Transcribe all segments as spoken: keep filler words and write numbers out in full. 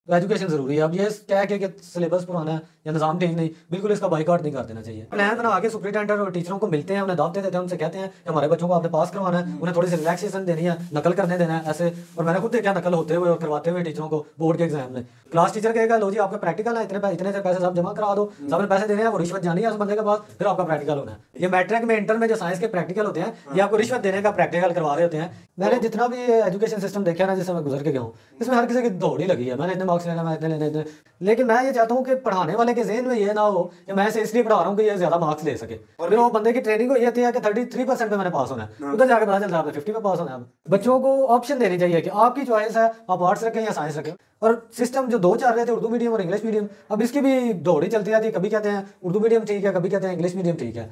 तो एजुकेशन ज़रूरी है। अब ये कह के कि सिलेबस पुराना है या निज़ाम ठीक नहीं, बिल्कुल इसका बाइकआउट नहीं कर देना चाहिए। प्लान बना के सुपरिटेंडेंट और टीचरों को मिलते हैं, उन्हें दावतें देते हैं, उनसे कहते हैं कि हमारे बच्चों को आपने पास करवाना है, उन्हें थोड़ी सी रिलैक्सेशन देनी है, नकल करने देना है ऐसे। और मैंने खुद देखा नकल होते हुए और करवाते हुए टीचरों को बोर्ड के एग्जाम में। क्लास टीचर कहेगा लो जी आपका प्रैक्टिकल है, इतने इतने से पैसे सब जमा करा दो, सबने पैसे देने हैं, वो रिश्वत जानी है उस बंदे के पास, फिर आपका प्रैक्टिकल होना है। ये मैट्रिक में इंटर में जो साइंस के प्रैक्टिकल होते हैं, ये आपको रिश्वत देने का प्रैक्टिकल करवा रहे होते हैं। मैंने जितना भी एजुकेशन सिस्टम देखा ना जिससे मैं गुजर के गया हूँ, इसमें हर किसी की दौड़ ही लगी है, मैंने इतने मार्क्स लेना, मैं इतने लेने इतने। लेकिन मैं ये चाहता हूँ कि पढ़ाने वाले के ज़हन में ये ना हो कि मैं इसे इसलिए पढ़ा रहा हूँ कि ये ज्यादा मार्क्स ले सके। और फिर वो बंदे की ट्रेनिंग ये थी कि थर्टी थ्री परसेंट पे मैंने पास होना है, उधर जाकर पता चलता है आपने फिफ्टी पे पास होना है। बच्चों को ऑप्शन देनी चाहिए कि आपकी चॉइस है, आप आर्ट्स रखें या साइंस रखें। और सिस्टम जो दो चल रहे थे, उर्दू मीडियम और इंग्लिश मीडियम, अब इसकी भी दौड़ ही चलती रहती है। कभी कहते हैं उर्दू मीडियम ठीक है, कभी कहते हैं इंग्लिश मीडियम ठीक है।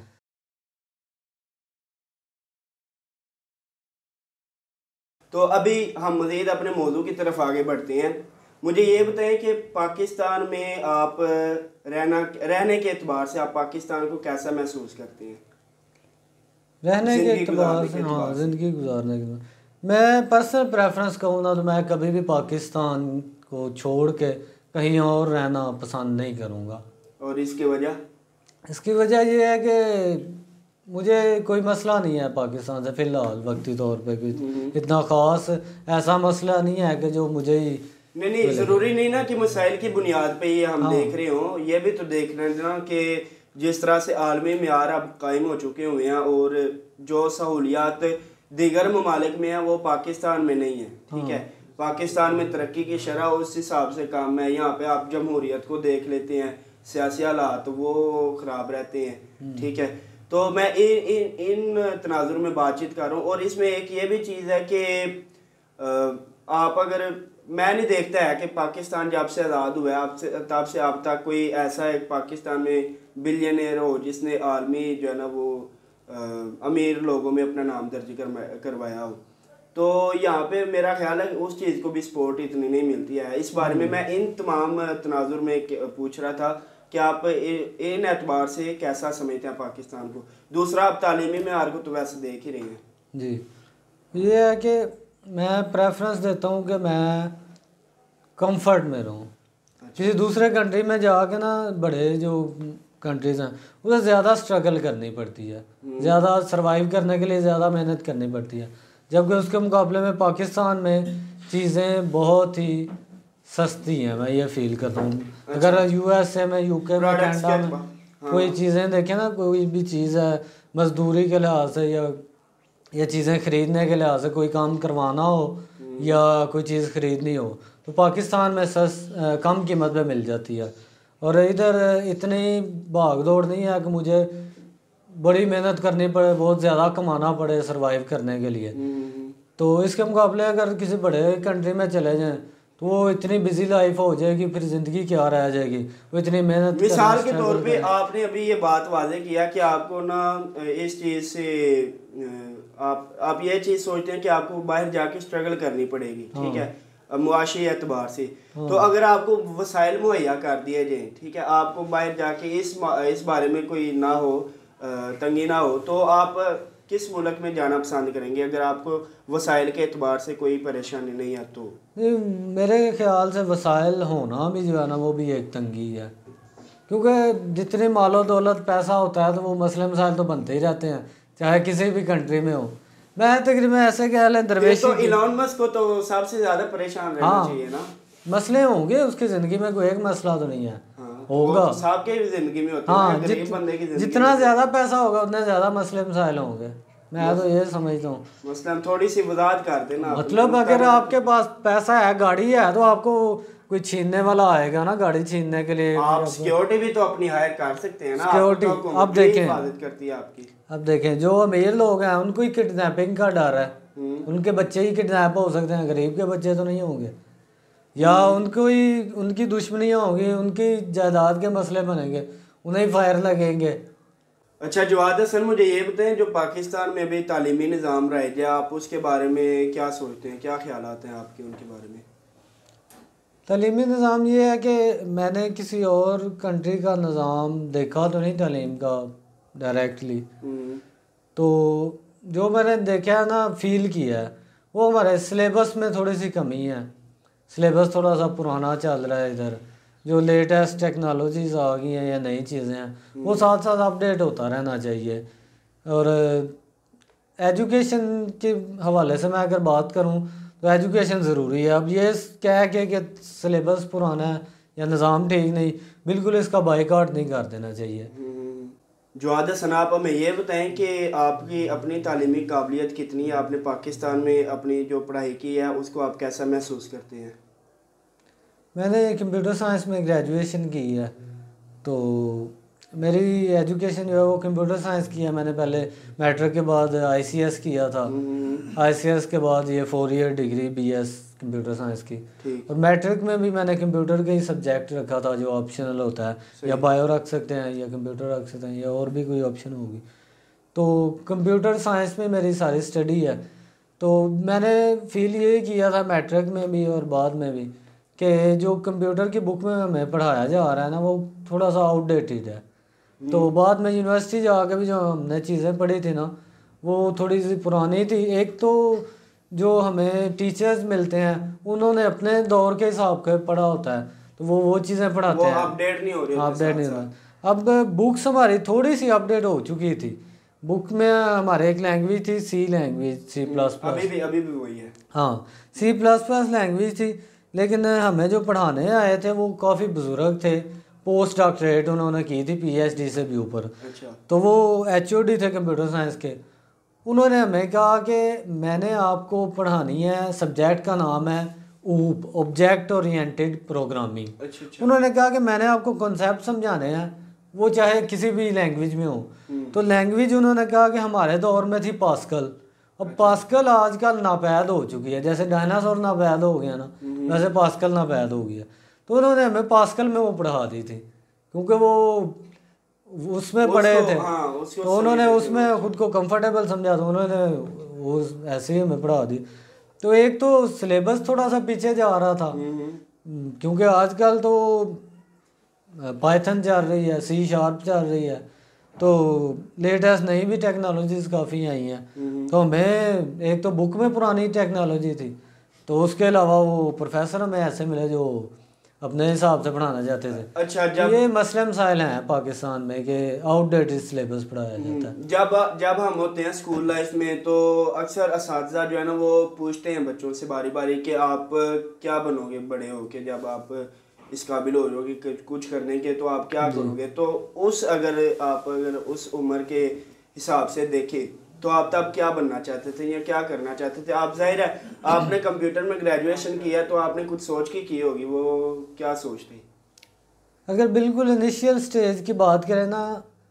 तो अभी हम मज़ीद अपने मौजू की तरफ आगे बढ़ते हैं। मुझे ये बताएं कि पाकिस्तान में आप रहना रहने के एतबार से आप पाकिस्तान को कैसा महसूस करते हैं? रहने के एतबार से, हाँ, ज़िंदगी गुजारने के बाद मैं पर्सनल प्रेफरेंस कहूँ ना तो मैं कभी भी पाकिस्तान को छोड़ के कहीं और रहना पसंद नहीं करूँगा। और इसकी वजह? इसकी वजह ये है कि मुझे कोई मसला नहीं है पाकिस्तान से फ़िलहाल, वक्ती तौर पे कोई इतना ख़ास ऐसा मसला नहीं है कि जो मुझे ही नहीं नहीं ज़रूरी नहीं ना कि मसाइल की बुनियाद पे ये हम हाँ। देख रहे हों। ये भी तो देख रहे हैं ना कि जिस तरह से आलमी मेयार अब कायम हो चुके हुए हैं और जो सहूलियात दीगर ममालिक में है वो पाकिस्तान में नहीं है। ठीक हाँ। है, पाकिस्तान में तरक्की की शरह उस हिसाब से कम है। यहाँ पे आप जमहूरियत को देख लेते हैं, सियासी हालात वो ख़राब रहते हैं। ठीक है, तो मैं इन इन इन तनाजुर में बातचीत कर रहा हूँ। और इसमें एक ये भी चीज़ है कि आप अगर मैं नहीं देखता है कि पाकिस्तान जब से आज़ाद हुआ है अब से तब से अब तक कोई ऐसा एक पाकिस्तान में बिलियनर हो जिसने आलमी जो है ना वो आ, अमीर लोगों में अपना नाम दर्ज करवाया हो। तो यहाँ पे मेरा ख्याल है कि उस चीज़ को भी सपोर्ट इतनी नहीं मिलती है। इस बारे में मैं इन तमाम तनाजुर में पूछ रहा था कि आप इन एतबार से कैसा समझते हैं पाकिस्तान को। दूसरा, आप तालीमी मेयार को तो वैसे देख ही रहे हैं जी। ये है कि मैं प्रेफरेंस देता हूँ कि मैं कंफर्ट में रहूँ। अच्छा। किसी दूसरे कंट्री में जाके ना बड़े जो कंट्रीज़ हैं उसे ज़्यादा स्ट्रगल करनी पड़ती है, ज़्यादा सरवाइव करने के लिए ज़्यादा मेहनत करनी पड़ती है, जबकि उसके मुकाबले में पाकिस्तान में चीज़ें बहुत ही सस्ती हैं। मैं ये फील करता हूँ। अच्छा। अगर यूएसए में, यूके में, कनाडा में हाँ। कोई चीज़ें देखें ना, कोई भी चीज़ है मजदूरी के लिहाज से या या चीज़ें ख़रीदने के लिहाज से, कोई काम करवाना हो या कोई चीज़ ख़रीदनी हो तो पाकिस्तान में सस कम कीमत पे मिल जाती है। और इधर इतनी भाग दौड़ नहीं है कि मुझे बड़ी मेहनत करनी पड़े, बहुत ज़्यादा कमाना पड़े सरवाइव करने के लिए। तो इसके मुकाबले अगर किसी बड़े कंट्री में चले जाएं तो वो इतनी बिजी लाइफ हो जाएगी, फिर ज़िंदगी क्या रह जाएगी, वो इतनी मेहनत। मिसाल के तौर पे आपने अभी ये बात वाज़ेह किया कि आपको ना इस चीज़ से आप आप ये चीज़ सोचते हैं कि आपको बाहर जाके स्ट्रगल करनी पड़ेगी। हाँ। ठीक है, मुआशी एतबार से। हाँ। तो अगर आपको वसाइल मुहैया कर दिए जाए, ठीक है, आपको बाहर जाके इस इस बारे में कोई ना हो, तंगी ना हो, तो आप किस मुल्क में जाना पसंद करेंगे अगर आपको वसाइल के एतबार से कोई परेशानी नहीं है तो? मेरे ख्याल से वसाइल होना भी जो है ना वो भी एक तंगी है, क्योंकि जितनी मालो दौलत पैसा होता है तो वो मसले मसाइल तो बनते ही रहते हैं चाहे किसी भी कंट्री में हो। मैं तकरीबन ऐसे कह लें दरवेशी तो इलॉन मस्क को तो सबसे ज़्यादा परेशान रहना हाँ, चाहिए ना। मसले होंगे उसकी ज़िंदगी में, कोई एक मसला तो नहीं है। हाँ, होगा तो सबके ज़िंदगी में होता हाँ, है, जित, बंदे की जितना ज़्यादा पैसा होगा उतने ज़्यादा मसले मसाइल होंगे। मैं तो ये समझता हूँ। मतलब थोड़ी सी वजाहत कर देना। मतलब अगर आपके पास पैसा है, गाड़ी है, तो आपको कोई छीनने वाला आएगा ना गाड़ी छीनने के लिए। आप सिक्योरिटी भी तो अपनी हायर कर सकते हैं ना। सिक्योरिटी तो अब देखें हिफाजत करती है आपकी। अब देखें जो अमीर लोग हैं उनको ही किडनैपिंग का डर है, उनके बच्चे ही किडनैप हो सकते हैं, गरीब के बच्चे तो नहीं होंगे। या उनको ही उनकी दुश्मनियाँ होंगी, उनकी जायदाद के मसले बनेंगे, उन्हें ही फायर लगेंगे। अच्छा जवाद हसन, मुझे ये बताएं जो पाकिस्तान में अभी तालीमी निज़ाम राइज है, आप उसके बारे में क्या सोचते हैं, क्या ख्यालात हैं आपके उनके बारे में? तालीमी निज़ाम ये है कि मैंने किसी और कंट्री का निज़ाम देखा तो नहीं तालीम का डायरेक्टली, तो जो मैंने देखा है ना, फील किया है, वो हमारे सिलेबस में थोड़ी सी कमी है। सिलेबस थोड़ा सा पुराना चल रहा है इधर, जो लेटेस्ट टेक्नोलॉजीज आ गई हैं या नई चीज़ें हैं वो साथ साथ अपडेट होता रहना चाहिए। और एजुकेशन के हवाले से मैं अगर बात करूं तो एजुकेशन ज़रूरी है। अब ये कह के कि सिलेबस पुराना है या निज़ाम ठीक नहीं, बिल्कुल इसका बाइकआउट नहीं कर देना चाहिए। जवाद हसन, आप हमें ये बताएं कि आपकी अपनी तालीमी काबिलियत कितनी है, आपने पाकिस्तान में अपनी जो पढ़ाई की है उसको आप कैसा महसूस करते हैं? मैंने कंप्यूटर साइंस में ग्रेजुएशन की है, तो मेरी एजुकेशन जो है वो कंप्यूटर साइंस की है। मैंने पहले मैट्रिक के बाद आईसीएस किया था, आईसीएस के बाद ये four year degree BS computer science की। और मैट्रिक में भी मैंने कंप्यूटर का ही सब्जेक्ट रखा था जो ऑप्शनल होता है, या बायो रख सकते हैं या कंप्यूटर रख सकते हैं या और भी कोई ऑप्शन होगी। तो कंप्यूटर साइंस में मेरी सारी स्टडी है। तो मैंने फील ये किया था मैट्रिक में भी और बाद में भी कि जो कंप्यूटर की बुक में हमें पढ़ाया जा रहा है ना वो थोड़ा सा आउटडेटेड है। तो बाद में यूनिवर्सिटी जाके भी जो हमने चीज़ें पढ़ी थी ना वो थोड़ी सी पुरानी थी। एक तो जो हमें टीचर्स मिलते हैं उन्होंने अपने दौर के हिसाब से पढ़ा होता है, तो वो वो चीज़ें पढ़ाते हैं, अपडेट नहीं हो रही, अपडेट नहीं हो रहा। अब बुक्स हमारी थोड़ी सी अपडेट हो चुकी थी। बुक में हमारे एक लैंग्वेज थी C language, C plus plus, अभी भी अभी भी वही है। हाँ, सी प्लस प्लस लैंग्वेज थी, लेकिन हमें जो पढ़ाने आए थे वो काफ़ी बुजुर्ग थे, पोस्ट डॉक्टरेट उन्होंने की थी पीएचडी से भी ऊपर। अच्छा। तो वो एचओडी थे कंप्यूटर साइंस के। उन्होंने हमें कहा कि मैंने आपको पढ़ानी है, सब्जेक्ट का नाम है ऊप, ऑब्जेक्ट ओरिएंटेड प्रोग्रामिंग। अच्छा अच्छा। उन्होंने कहा कि मैंने आपको कॉन्सेप्ट समझाने हैं, वो चाहे किसी भी लैंग्वेज में हो। तो लैंग्वेज उन्होंने कहा कि हमारे दौर में थी पास्कल। अब पास्कल आजकल नापैद हो चुकी है, जैसे डायनासोर नापैद हो गया ना वैसे पास्कल नापैद हो गया। तो उन्होंने हमें पास्कल में वो पढ़ा दी थी क्योंकि वो उसमें पढ़े थे। हाँ, तो उन्होंने उसमें खुद को कंफर्टेबल समझा, तो उन्होंने वो ऐसे ही हमें पढ़ा दी। तो एक तो सिलेबस थोड़ा सा पीछे जा रहा था क्योंकि आजकल तो पाइथन चल रही है, सी शार्प चल रही है, तो लेटेस्ट नई भी टेक्नोलॉजीज काफ़ी आई हैं। तो हमें एक तो बुक में पुरानी टेक्नोलॉजी थी, तो उसके अलावा वो प्रोफेसर हमें ऐसे मिले जो अपने हिसाब से पढ़ाना चाहते थे। अच्छा, जब ये मसले मसाइल हैं पाकिस्तान में कि आउटडेटेड सिलेबस पढ़ाया जाता है। जब जब हम होते हैं स्कूल लाइफ में तो अक्सर असातिज़ा जो है ना वो पूछते हैं बच्चों से बारी बारी कि आप क्या बनोगे बड़े होके, जब आप इस काबिल हो जाओगे कुछ करने के तो आप क्या करोगे। तो उस अगर आप अगर उस उम्र के हिसाब से देखें तो आप तब क्या बनना चाहते थे या क्या करना चाहते थे? आप जाहिर है आपने कंप्यूटर में ग्रेजुएशन किया तो आपने कुछ सोच के की होगी, वो क्या सोच थी? अगर बिल्कुल इनिशियल स्टेज की बात करें ना,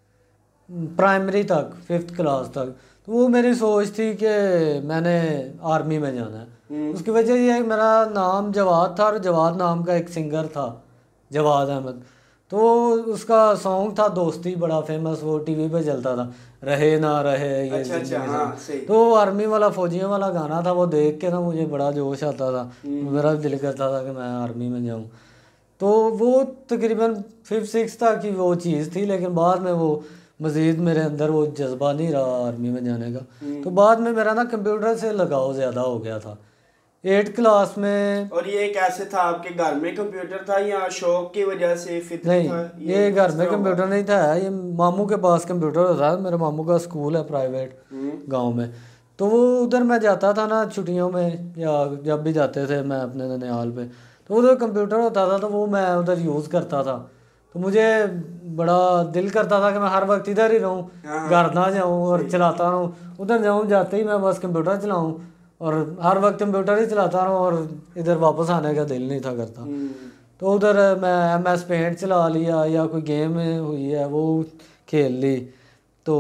प्राइमरी तक, फिफ्थ क्लास तक, तो वो मेरी सोच थी कि मैंने आर्मी में जाना है। उसकी वजह ये है मेरा नाम जवाद था और जवाद नाम का एक सिंगर था जवाद अहमद, तो उसका सॉन्ग था दोस्ती, बड़ा फेमस, वो टीवी पे चलता था, रहे ना रहे ये। अच्छा अच्छा, हाँ, सही। तो आर्मी वाला फौजियों वाला गाना था, वो देख के ना मुझे बड़ा जोश आता था, मेरा दिल करता था कि मैं आर्मी में जाऊँ। तो वो तकरीबन फिफ्थ सिक्स तक की वो चीज़ थी, लेकिन बाद में वो मज़ीद मेरे अंदर वो जज्बा नहीं रहा आर्मी में जाने का। तो बाद में मेरा ना कंप्यूटर से लगाव ज़्यादा हो गया था एट क्लास में। और ये कैसे था, आपके घर में कंप्यूटर था या शौक की वजह से फितरी नहीं, था? ये, ये घर में कंप्यूटर नहीं था, ये मामू के पास कंप्यूटर होता है। मेरे मामू का स्कूल है प्राइवेट गांव में, तो वो उधर मैं जाता था ना छुट्टियों में या जब भी जाते थे मैं अपने ननिहाल पे, तो उधर कंप्यूटर होता था, तो वो मैं उधर यूज़ करता था। तो मुझे बड़ा दिल करता था कि मैं हर वक्त इधर ही रहूँ, घर ना जाऊँ और चलाता रहूँ, उधर जाऊँ, जाते ही मैं बस कंप्यूटर चलाऊँ और हर वक्त कंप्यूटर ही चलाता रहूँ और इधर वापस आने का दिल नहीं था करता। तो उधर मैं एम एस पेंट चला लिया या कोई गेम हुई है वो खेल ली, तो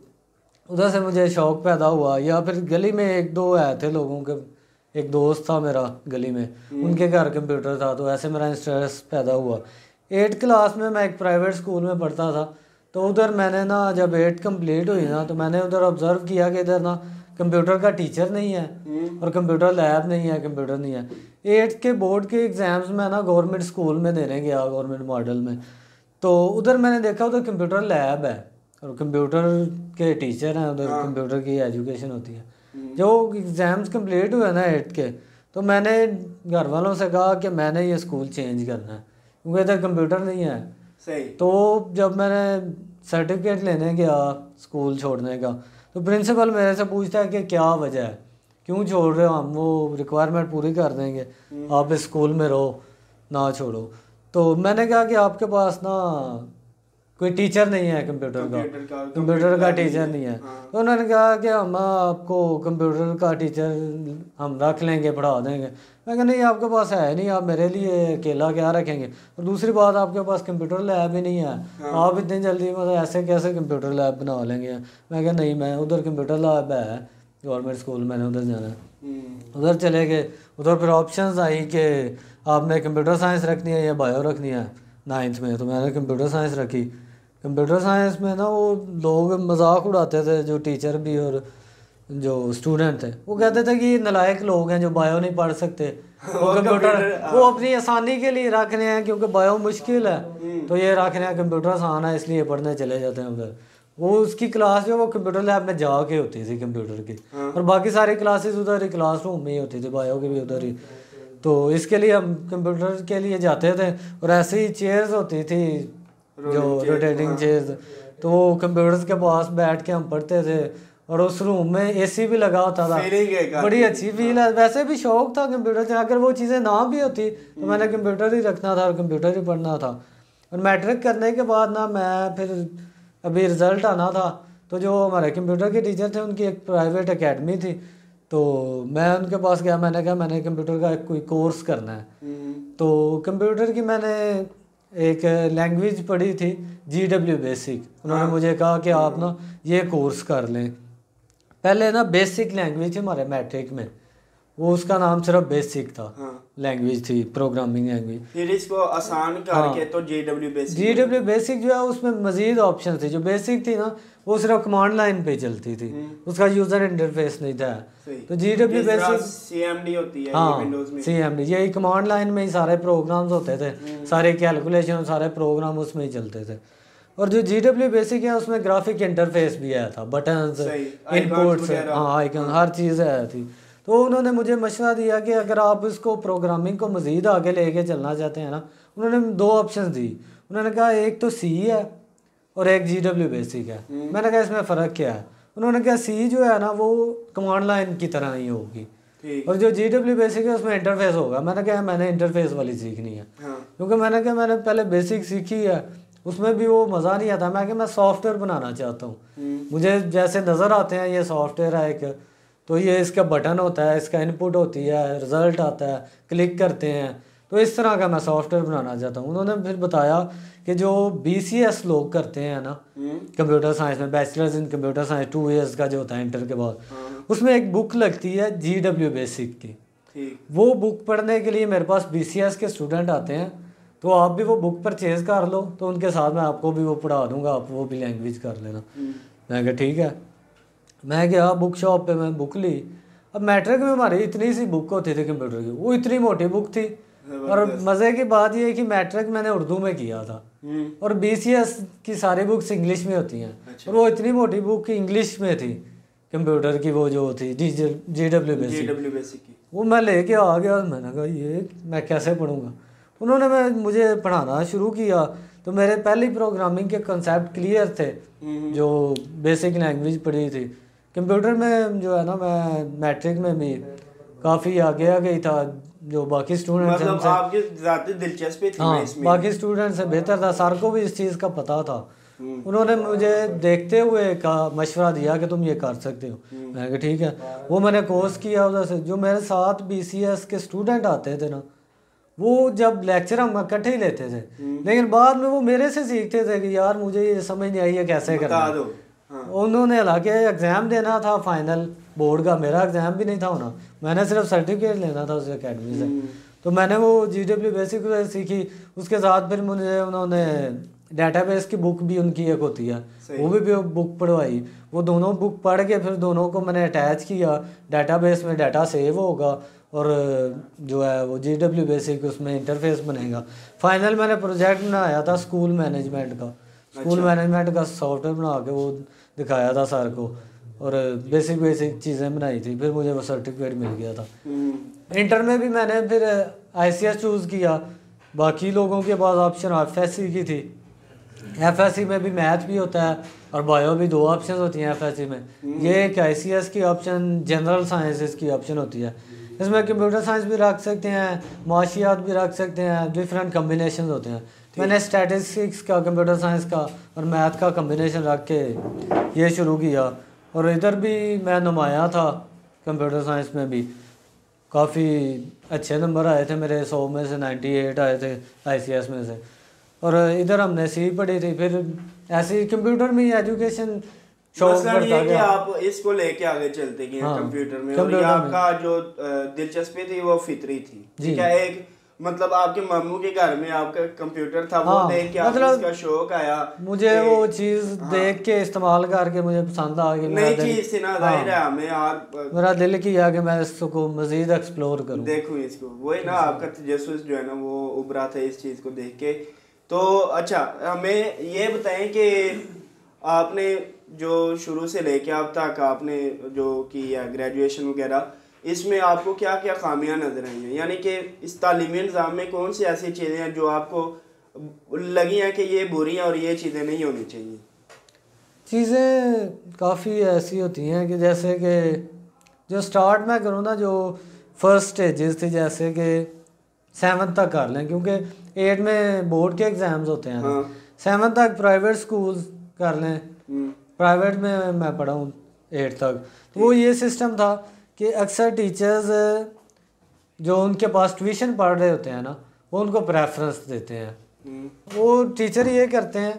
उधर से मुझे शौक़ पैदा हुआ। या फिर गली में एक दो आए थे लोगों के, एक दोस्त था मेरा गली में, उनके घर कंप्यूटर था, तो ऐसे मेरा इंटरेस्ट पैदा हुआ। एट क्लास में मैं एक प्राइवेट स्कूल में पढ़ता था, तो उधर मैंने ना जब एट कंप्लीट हुई ना तो मैंने उधर ऑब्ज़र्व किया कि इधर ना कंप्यूटर का टीचर नहीं है और कंप्यूटर लैब नहीं है, कंप्यूटर नहीं है। एट्थ के बोर्ड के एग्ज़ाम्स में ना गवर्नमेंट स्कूल में देने गया, गवर्नमेंट मॉडल में, तो उधर मैंने देखा उधर कंप्यूटर लैब है और कंप्यूटर के टीचर हैं, उधर कंप्यूटर की एजुकेशन होती है। जो एग्ज़ाम्स कंप्लीट हुए ना एट्थ के, तो मैंने घर वालों से कहा कि मैंने ये स्कूल चेंज करना है क्योंकि इधर कंप्यूटर नहीं है। सही। तो जब मैंने सर्टिफिकेट लेने गया स्कूल छोड़ने का, तो प्रिंसिपल मेरे से पूछता है कि क्या वजह है, क्यों छोड़ रहे हो, हम वो रिक्वायरमेंट पूरी कर देंगे, आप इस स्कूल में रहो, ना छोड़ो। तो मैंने कहा कि आपके पास ना कोई टीचर नहीं है कंप्यूटर का, कंप्यूटर का टीचर नहीं है। तो उन्होंने कहा कि हम आपको कंप्यूटर का टीचर हम रख लेंगे, पढ़ा देंगे। मैं कहा नहीं, आपके पास है नहीं, आप मेरे लिए अकेला क्या रखेंगे, और दूसरी बात आपके पास कंप्यूटर लैब ही नहीं है, आप इतनी जल्दी मतलब ऐसे कैसे कंप्यूटर लैब बना लेंगे। मैं कहा नहीं, मैं उधर कंप्यूटर लैब है गवर्नमेंट स्कूल, मैंने उधर जाना है। उधर चले गए। उधर फिर ऑप्शंस आई कि आपने कंप्यूटर साइंस रखनी है या बायो रखनी है नाइन्थ में। तो मैंने कंप्यूटर साइंस रखी। कंप्यूटर साइंस में ना वो लोग मजाक उड़ाते थे, जो टीचर भी और जो स्टूडेंट थे, वो कहते थे कि नालायक लोग हैं जो बायो नहीं पढ़ सकते, वो कंप्यूटर वो अपनी आसानी के लिए रख रहे हैं क्योंकि बायो मुश्किल है, तो ये रख रहे हैं कंप्यूटर आसान है इसलिए पढ़ने चले जाते हैं उधर। वो उसकी क्लास जो वो कंप्यूटर लैब में जाके होती थी कंप्यूटर की, और बाकी सारी क्लासेस उधर ही क्लास रूम में ही होती थी, बायो की भी उधर ही। तो इसके लिए हम कंप्यूटर के लिए जाते थे, और ऐसी ही चेयर्स होती थी जो रोटेटिंग चेयर्स, तो वो कंप्यूटर्स के पास बैठ के हम पढ़ते थे, और उस रूम में एसी भी लगा होता था, बड़ी अच्छी फील है। वैसे भी शौक था कंप्यूटर से, अगर वो चीज़ें ना भी होती तो मैंने कंप्यूटर ही रखना था और कंप्यूटर ही पढ़ना था। और मैट्रिक करने के बाद ना मैं फिर अभी रिज़ल्ट आना था, तो जो हमारे कंप्यूटर के टीचर थे उनकी एक प्राइवेट एकेडमी थी, तो मैं उनके पास गया। मैंने कहा मैंने कंप्यूटर का कोई कोर्स करना है। तो कंप्यूटर की मैंने एक लैंग्वेज पढ़ी थी जी डब्ल्यू बेसिक। उन्होंने मुझे कहा कि आप ना ये कोर्स कर लें। पहले ना बेसिक लैंग्वेज थी हमारे मैट्रिक में, वो उसका नाम सिर्फ बेसिक था, लैंग्वेज थी प्रोग्रामिंग लैंग्वेज। फिर इसको आसान करके तो G W basic G W basic जो है उसमें मजीद ऑप्शन थे। जो बेसिक थी ना वो सिर्फ कमांड लाइन पे चलती थी, उसका यूजर इंटरफेस नहीं था। तो जी डब्ल्यू बेसिक सीएमडी होती है हाँ विंडोज में, सीएमडी यही कमांड लाइन में ही सारे प्रोग्राम्स होते थे, सारे कैलकुलेशन सारे प्रोग्राम उसमें ही चलते थे। और जो जी डब्ल्यू बेसिक है उसमें ग्राफिक इंटरफेस भी आया था, बटन्स, इनपुट्स, हाँ आइकन, हर चीज़ आया थी। तो उन्होंने मुझे मशवरा दिया कि अगर आप इसको प्रोग्रामिंग को मज़ीद आगे लेके चलना चाहते हैं ना, उन्होंने दो ऑप्शन दी। उन्होंने कहा एक तो सी है और एक जी डब्ल्यू बेसिक है। मैंने कहा इसमें फ़र्क क्या है? उन्होंने कहा सी जो है ना वो कमांड लाइन की तरह ही होगी, और जो जी डब्ल्यू बेसिक है उसमें इंटरफेस होगा। मैंने कहा मैंने इंटरफेस वाली सीखनी है, क्योंकि मैंने कहा मैंने पहले बेसिक सीखी है, उसमें भी वो मज़ा नहीं आता। मैं कि मैं सॉफ्टवेयर बनाना चाहता हूँ, मुझे जैसे नज़र आते हैं ये सॉफ्टवेयर है एक, तो ये इसका बटन होता है, इसका इनपुट होती है, रिज़ल्ट आता है, क्लिक करते हैं, तो इस तरह का मैं सॉफ्टवेयर बनाना चाहता हूँ। उन्होंने फिर बताया कि जो बी सी एस लोग करते हैं ना कंप्यूटर साइंस में, bachelors in computer science two years का जो होता है इंटर के बाद, उसमें एक बुक लगती है जी डब्ल्यू बेसिक की। वो बुक पढ़ने के लिए मेरे पास बी सी एस के स्टूडेंट आते हैं, तो आप भी वो बुक परचेज़ कर लो, तो उनके साथ मैं आपको भी वो पढ़ा दूंगा, आप वो भी लैंग्वेज कर लेना। मैं कहा ठीक है। मैं गया बुक शॉप पे, मैं बुक ली। अब मैट्रिक में हमारी इतनी सी बुक होती थी कंप्यूटर की, वो इतनी मोटी बुक थी। और मज़े की बात ये है कि मैट्रिक मैंने उर्दू में किया था, और बी सी एस की सारी बुक्स इंग्लिश में होती हैं। अच्छा। और वो इतनी मोटी बुक इंग्लिश में थी कंप्यूटर की, वो जो थी जी जी डब्ल्यू बेसिक की, वो मैं लेके आ गया। मैंने कहा ये मैं कैसे पढ़ूँगा। उन्होंने मैं मुझे पढ़ाना शुरू किया, तो मेरे पहले प्रोग्रामिंग के कंसेप्ट क्लियर थे, जो बेसिक लैंग्वेज पढ़ी थी। कंप्यूटर में जो है ना मैं मैट्रिक में भी काफ़ी आगे आ गई था, जो बाकी स्टूडेंट्स मतलब आपकी ज़्यादा दिलचस्पी थी। हाँ इसमें बाकी स्टूडेंट से बेहतर था, सर को भी इस चीज़ का पता था। उन्होंने मुझे देखते हुए का मशवरा दिया कि तुम ये कर सकते हो। मैंने कहा ठीक है। वो मैंने कोर्स किया उधर से। जो मेरे साथ बी सी एस के स्टूडेंट आते थे ना, वो जब लेक्चर हम इकट्ठे ही लेते थे, लेकिन बाद में वो मेरे से सीखते थे कि यार मुझे ये समझ नहीं आई है कैसे करना है। हाँ। उन्होंने हालांकि एग्ज़ाम देना था फाइनल बोर्ड का, मेरा एग्ज़ाम भी नहीं था होना, मैंने सिर्फ सर्टिफिकेट लेना था उस एकेडमी से। तो मैंने वो जी डब्ल्यू बेसिक सीखी। उसके साथ फिर मुझे उन्होंने डेटाबेस की बुक भी उनकी एक होती है, वो भी, भी बुक पढ़वाई। वो दोनों बुक पढ़ के फिर दोनों को मैंने अटैच किया। डेटाबेस में डाटा सेव होगा, और जो है वो जी डब्ल्यू बेसिक उसमें इंटरफेस बनेगा। फाइनल मैंने प्रोजेक्ट बनाया था स्कूल मैनेजमेंट का, स्कूल मैनेजमेंट का सॉफ्टवेयर बना के वो दिखाया था सर को। और बेसिक बेसिक चीज़ें बनाई थी, फिर मुझे वो सर्टिफिकेट मिल गया था। इंटर में भी मैंने फिर आई सी एस चूज़ किया, बाकी लोगों के पास ऑप्शन एफ एस सी की थी। एफ एस सी में भी मैथ भी होता है और बायो भी, दो ऑप्शन होती हैं एफ एस सी में। ये एक आई सी एस की ऑप्शन, जनरल साइंसेस की ऑप्शन होती है। इसमें कंप्यूटर साइंस भी रख सकते हैं, माशियात भी रख सकते हैं, डिफरेंट कम्बिनेशन होते हैं। मैंने स्टैटिस्टिक्स का, कंप्यूटर साइंस का और मैथ का कम्बिनेशन रख के ये शुरू किया, और इधर भी मैं नुमाया था कंप्यूटर साइंस में भी। काफ़ी अच्छे नंबर आए थे मेरे, सौ में से नाइन्टी एट आए थे आई सी एस में से। और इधर हमने सी पढ़ी थी, फिर ऐसे कंप्यूटर में ही एजुकेशन शौक बढ़ता ये कि गया। आप इसको लेके आगे चलते गए हाँ, कंप्यूटर में, और कंप्यूटर ये में। आपका जो अ, दिलचस्पी थी वो फितरी थी, जी। ठीक है। एक मतलब आपके मामू के घर में आपका कंप्यूटर था, वो हाँ, देख के आपको मतलब इसका शौक आया, मुझे कि- वो चीज़ हाँ, देख के इस्तेमाल करके मुझे पसंद आ गई। मेरा नई दिल- चीज थी ना, हाँ, जाहिर है हमें आप मेरा दिल किया कि मैं इसको मज़ीद एक्सप्लोर करूँ। देखूं इसको, वही ना आपका तजस्सुस जो है ना वो उभरा था इस चीज़ को देख के। तो अच्छा, हमें ये बताएं कि आपने जो शुरू से लेके अब तक आपने जो किया ग्रेजुएशन वगैरह, इसमें आपको क्या क्या खामियां नजर आई हैं, यानी कि इस तालीमी निज़ाम में कौन सी ऐसी चीज़ें हैं जो आपको लगी हैं कि ये बुरी हैं और ये चीज़ें नहीं होनी चाहिए? चीज़ें काफ़ी ऐसी होती हैं कि जैसे कि जो स्टार्ट में करूँ ना, जो फर्स्ट स्टेजेस थी, जैसे कि सेवन तक कर लें, क्योंकि एट में बोर्ड के एग्ज़ाम्स होते हैं। हाँ। सेवन तक प्राइवेट स्कूल कर लें, हम्म, प्राइवेट में मैं पढ़ा हूँ एट तक। तो वो ये सिस्टम था कि अक्सर टीचर्स जो उनके पास ट्यूशन पढ़ रहे होते हैं ना, वो उनको प्रेफरेंस देते हैं। हम्म, वो टीचर ये करते हैं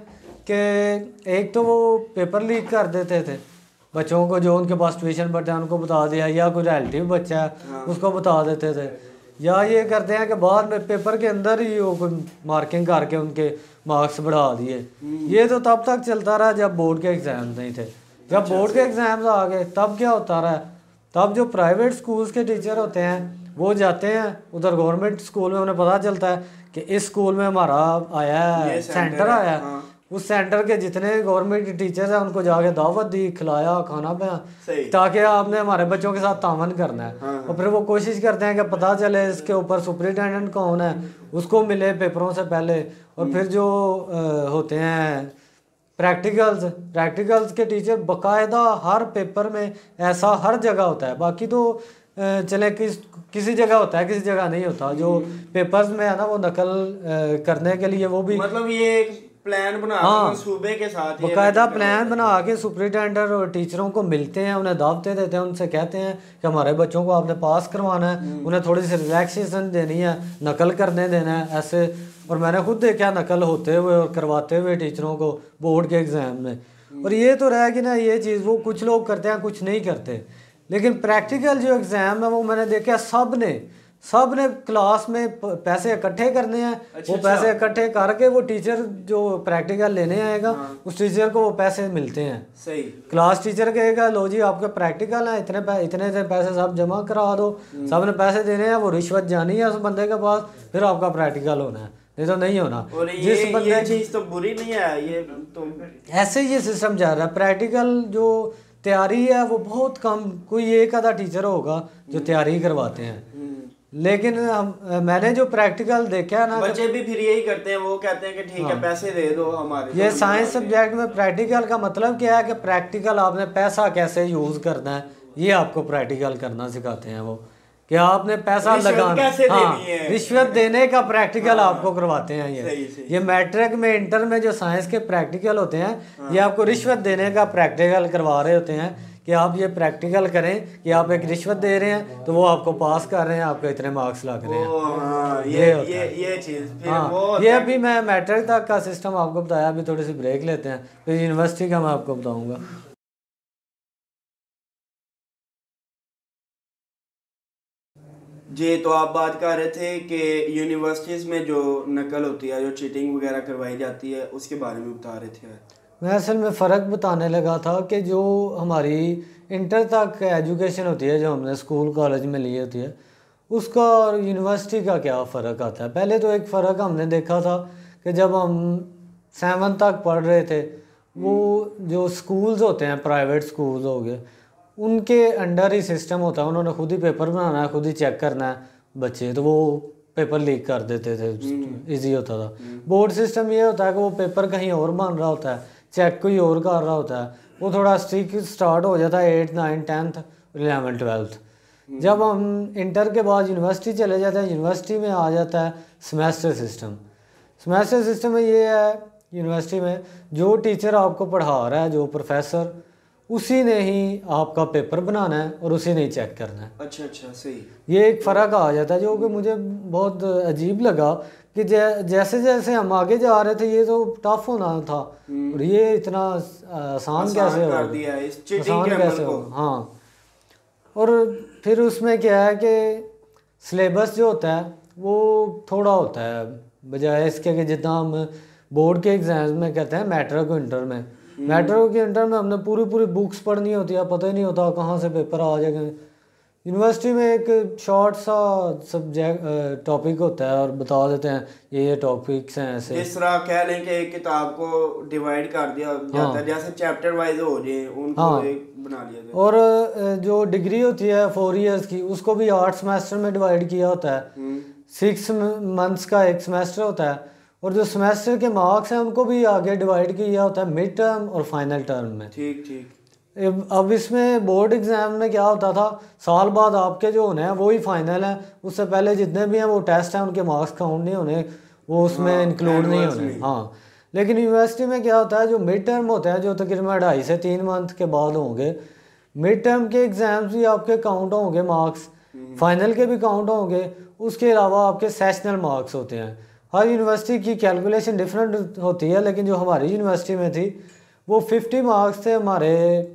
कि एक तो वो पेपर लीक कर देते थे बच्चों को, जो उनके पास ट्यूशन पढ़ते हैं उनको बता दिया, या कोई रिलेटिव बच्चा है उसको बता देते थे, या ये करते हैं कि बाद में पेपर के अंदर ही वो कोई मार्किंग करके उनके मार्क्स बढ़ा दिए। ये तो तब तक चलता रहा जब बोर्ड के एग्ज़ाम नहीं थे। जब बोर्ड के एग्ज़ाम्स आ गए तब क्या होता रहा, तब जो प्राइवेट स्कूल्स के टीचर होते हैं वो जाते हैं उधर गवर्नमेंट स्कूल में, उन्हें पता चलता है कि इस स्कूल में हमारा आया है, सेंटर आया है। हाँ। उस सेंटर के जितने गवर्नमेंट के टीचर्स हैं उनको जाके दावत दी, खिलाया, खाना पाया, सही। ताकि आपने हमारे बच्चों के साथ तावन करना है। हाँ, और फिर वो कोशिश करते हैं कि पता चले इसके ऊपर सुपरिटेंडेंट कौन है, उसको मिले पेपरों से पहले। और फिर जो आ, होते हैं प्रैक्टिकल्स, प्रैक्टिकल्स के टीचर बाकायदा हर पेपर में, ऐसा हर जगह होता है। बाकी तो अ, चले किस किसी जगह होता है, किसी जगह नहीं होता। जो पेपर्स में है ना वो नकल अ, करने के लिए वो भी मतलब ये एक प्लान बना के हाँ, मंसूबे के साथ ये बाकायदा नकल प्लान करते बना के सुपरिटेंडेंट और टीचरों को मिलते हैं, उन्हें दावतें देते हैं, उनसे कहते हैं कि हमारे बच्चों को आपने पास करवाना है, उन्हें थोड़ी सी रिलैक्सेशन देनी है, नकल करने देना है ऐसे। और मैंने खुद देखा नकल होते हुए और करवाते हुए टीचरों को बोर्ड के एग्ज़ाम में। और ये तो रहा कि ना ये चीज़ वो कुछ लोग करते हैं, कुछ नहीं करते। लेकिन प्रैक्टिकल जो एग्ज़ाम है वो मैंने देखा सब ने सब ने क्लास में प- पैसे इकट्ठे करने हैं। अच्छा, वो पैसे इकट्ठे करके वो टीचर जो प्रैक्टिकल लेने आएगा हाँ। उस टीचर को वो पैसे मिलते हैं। सही। क्लास टीचर कहेगा लो जी आपके प्रैक्टिकल है, इतने पै, इतने से पैसे सब जमा करा दो, सब ने पैसे देने हैं, वो रिश्वत जानी है उस बंदे के पास, फिर आपका प्रैक्टिकल होना है, नहीं तो नहीं होना। और ये जिस बंदे ये चीज तो बुरी नहीं है, ये तो ऐसे ही ये सिस्टम जा रहा है। प्रैक्टिकल जो तैयारी है वो बहुत कम, कोई एक आधा टीचर होगा जो तैयारी करवाते हैं। लेकिन हम मैंने जो प्रैक्टिकल देखा है ना, बच्चे भी फिर यही करते हैं, वो कहते हैं कि ठीक है पैसे दे दो हमारे। ये तो साइंस सब्जेक्ट में प्रैक्टिकल का मतलब क्या है कि प्रैक्टिकल आपने पैसा कैसे यूज़ करना है, ये आपको प्रैक्टिकल करना सिखाते हैं वो, कि आपने पैसा रिश्वत लगाना, कैसे हाँ देनी है। रिश्वत देने का प्रैक्टिकल आपको करवाते हैं। सही, ये सही। ये मैट्रिक में, इंटर में जो साइंस के प्रैक्टिकल होते हैं ये आपको रिश्वत देने का प्रैक्टिकल करवा रहे होते हैं कि आप ये प्रैक्टिकल करें कि आप एक रिश्वत दे रहे हैं तो वो आपको पास कर रहे हैं, आपको इतने मार्क्स लग रहे हैं। ओ, हाँ, ये ये होता ये है। ये चीज फिर हाँ, वो ये अभी मैं मैट्रिक तक का सिस्टम आपको बताया, अभी थोड़ी सी ब्रेक लेते हैं, फिर यूनिवर्सिटी का मैं आपको बताऊंगा। जी, तो आप बात कर रहे थे कि यूनिवर्सिटीज़ में जो नकल होती है, जो चीटिंग वगैरह करवाई जाती है, उसके बारे में बता रहे थे। मैं असल में फ़र्क बताने लगा था कि जो हमारी इंटर तक एजुकेशन होती है जो हमने स्कूल कॉलेज में ली होती है, उसका और यूनिवर्सिटी का क्या फ़र्क आता है। पहले तो एक फ़र्क हमने देखा था कि जब हम सेवन तक पढ़ रहे थे वो जो स्कूल्स होते हैं, प्राइवेट स्कूल्स हो गए, उनके अंडर ही सिस्टम होता है, उन्होंने खुद ही पेपर बनाना है, खुद ही चेक करना है बच्चे, तो वो पेपर लीक कर देते थे, इजी होता था। बोर्ड सिस्टम ये होता है कि वो पेपर कहीं और बन रहा होता है, चेक कोई और कर रहा होता है, वो थोड़ा स्ट्रिक्ट स्टार्ट हो जाता है eight nine tenth eleven twelfth. जब हम इंटर के बाद यूनिवर्सिटी चले जाते हैं, यूनिवर्सिटी में आ जाता है सेमेस्टर सिस्टम। सेमेस्टर सिस्टम में ये है यूनिवर्सिटी में, जो टीचर आपको पढ़ा रहा है, जो प्रोफेसर, उसी ने ही आपका पेपर बनाना है और उसी ने ही चेक करना है। अच्छा अच्छा, सही। ये एक फ़र्क आ जाता है जो कि मुझे बहुत अजीब लगा कि जै, जैसे जैसे हम आगे जा रहे थे ये तो टफ होना था और ये इतना आसान कैसे हो दिया है, इस आसान कैसे हो। हाँ, और फिर उसमें क्या है कि सिलेबस जो होता है वो थोड़ा होता है, बजाय इसके कि जितना हम बोर्ड के एग्जाम्स में कहते हैं मैट्रिक को इंटर में, मैट्रिक के इंटर में हमने पूरी पूरी बुक्स पढ़नी होती है, पता ही नहीं होता कहाँ से पेपर आ जाएगा। यूनिवर्सिटी में एक शॉर्ट सा सब्जेक्ट टॉपिक होता है और बता देते हैं ये ये टॉपिक्स हैं, ऐसे जिस तरह कह लें कि एक किताब को डिवाइड कर दिया जाता है, जैसे चैप्टर वाइज हो जाए उनको हाँ, एक बना लिया जाए। और जो डिग्री होती है फोर इयर्स की, उसको भी आठ सेमेस्टर में डिवाइड किया होता है, सिक्स मंथ्स का एक सेमेस्टर होता है, और जो सेमेस्टर के मार्क्स हैं उनको भी आगे डिवाइड किया होता है मिड टर्म और फाइनल टर्म में। ठीक ठीक। अब इसमें बोर्ड एग्ज़ाम में क्या होता था, साल बाद आपके जो होने हैं वो ही फाइनल हैं, उससे पहले जितने भी हैं वो टेस्ट हैं उनके मार्क्स काउंट नहीं होने, वो उसमें हाँ, इंक्लूड नहीं होने। हाँ, लेकिन यूनिवर्सिटी में क्या होता है, जो मिड टर्म होते हैं जो तकरीबन ढाई से तीन मंथ के बाद होंगे, मिड टर्म के एग्ज़ाम्स भी आपके काउंट होंगे मार्क्स, फाइनल के भी काउंट होंगे, उसके अलावा आपके सेशनल मार्क्स होते हैं। हर यूनिवर्सिटी की कैलकुलेशन डिफरेंट होती है, लेकिन जो हमारी यूनिवर्सिटी में थी वो फिफ्टी मार्क्स थे हमारे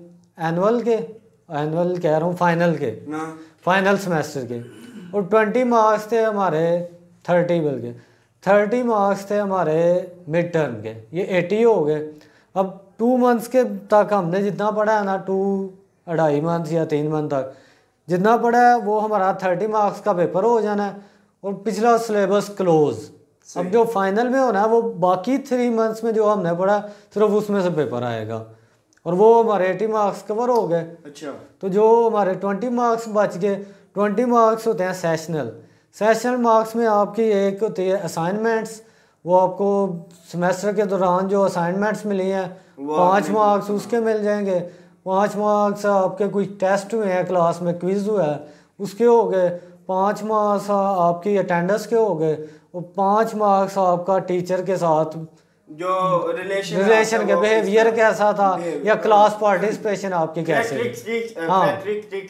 एनुअल के, एनुअल कह रहा हूँ फाइनल के, फाइनल सेमेस्टर के, और ट्वेंटी मार्क्स थे हमारे थर्टी बल के, थर्टी मार्क्स थे हमारे मिड टर्म के, ये एटी हो गए। अब टू मंथ्स के तक हमने जितना पढ़ा है ना, टू अढ़ाई मंथ या तीन मंथ तक जितना पढ़ा है वो हमारा थर्टी मार्क्स का पेपर हो जाना है और पिछला सिलेबस क्लोज। अब जो फाइनल में होना है वो बाकी थ्री मंथ्स में जो हमने पढ़ा सिर्फ उसमें से पेपर आएगा और वो हमारे एटी मार्क्स कवर हो गए। अच्छा, तो जो हमारे ट्वेंटी मार्क्स बच गए, ट्वेंटी मार्क्स होते हैं सेशनल। सेशनल मार्क्स में आपकी एक होती है असाइनमेंट्स, वो आपको सेमेस्टर के दौरान जो असाइनमेंट्स मिली हैं पाँच मार्क्स उसके मिल जाएंगे, पाँच मार्क्स आपके कोई टेस्ट हुए हैं, क्लास में क्विज हुआ है उसके हो गए, पाँच मार्क्स आपकी अटेंडेंस के हो गए, और पाँच मार्क्स आपका टीचर के साथ जो रिलेशन रिलेशन के बिहेवियर कैसा था या क्लास पार्टिसिपेशन आपकी कैसे, हाँ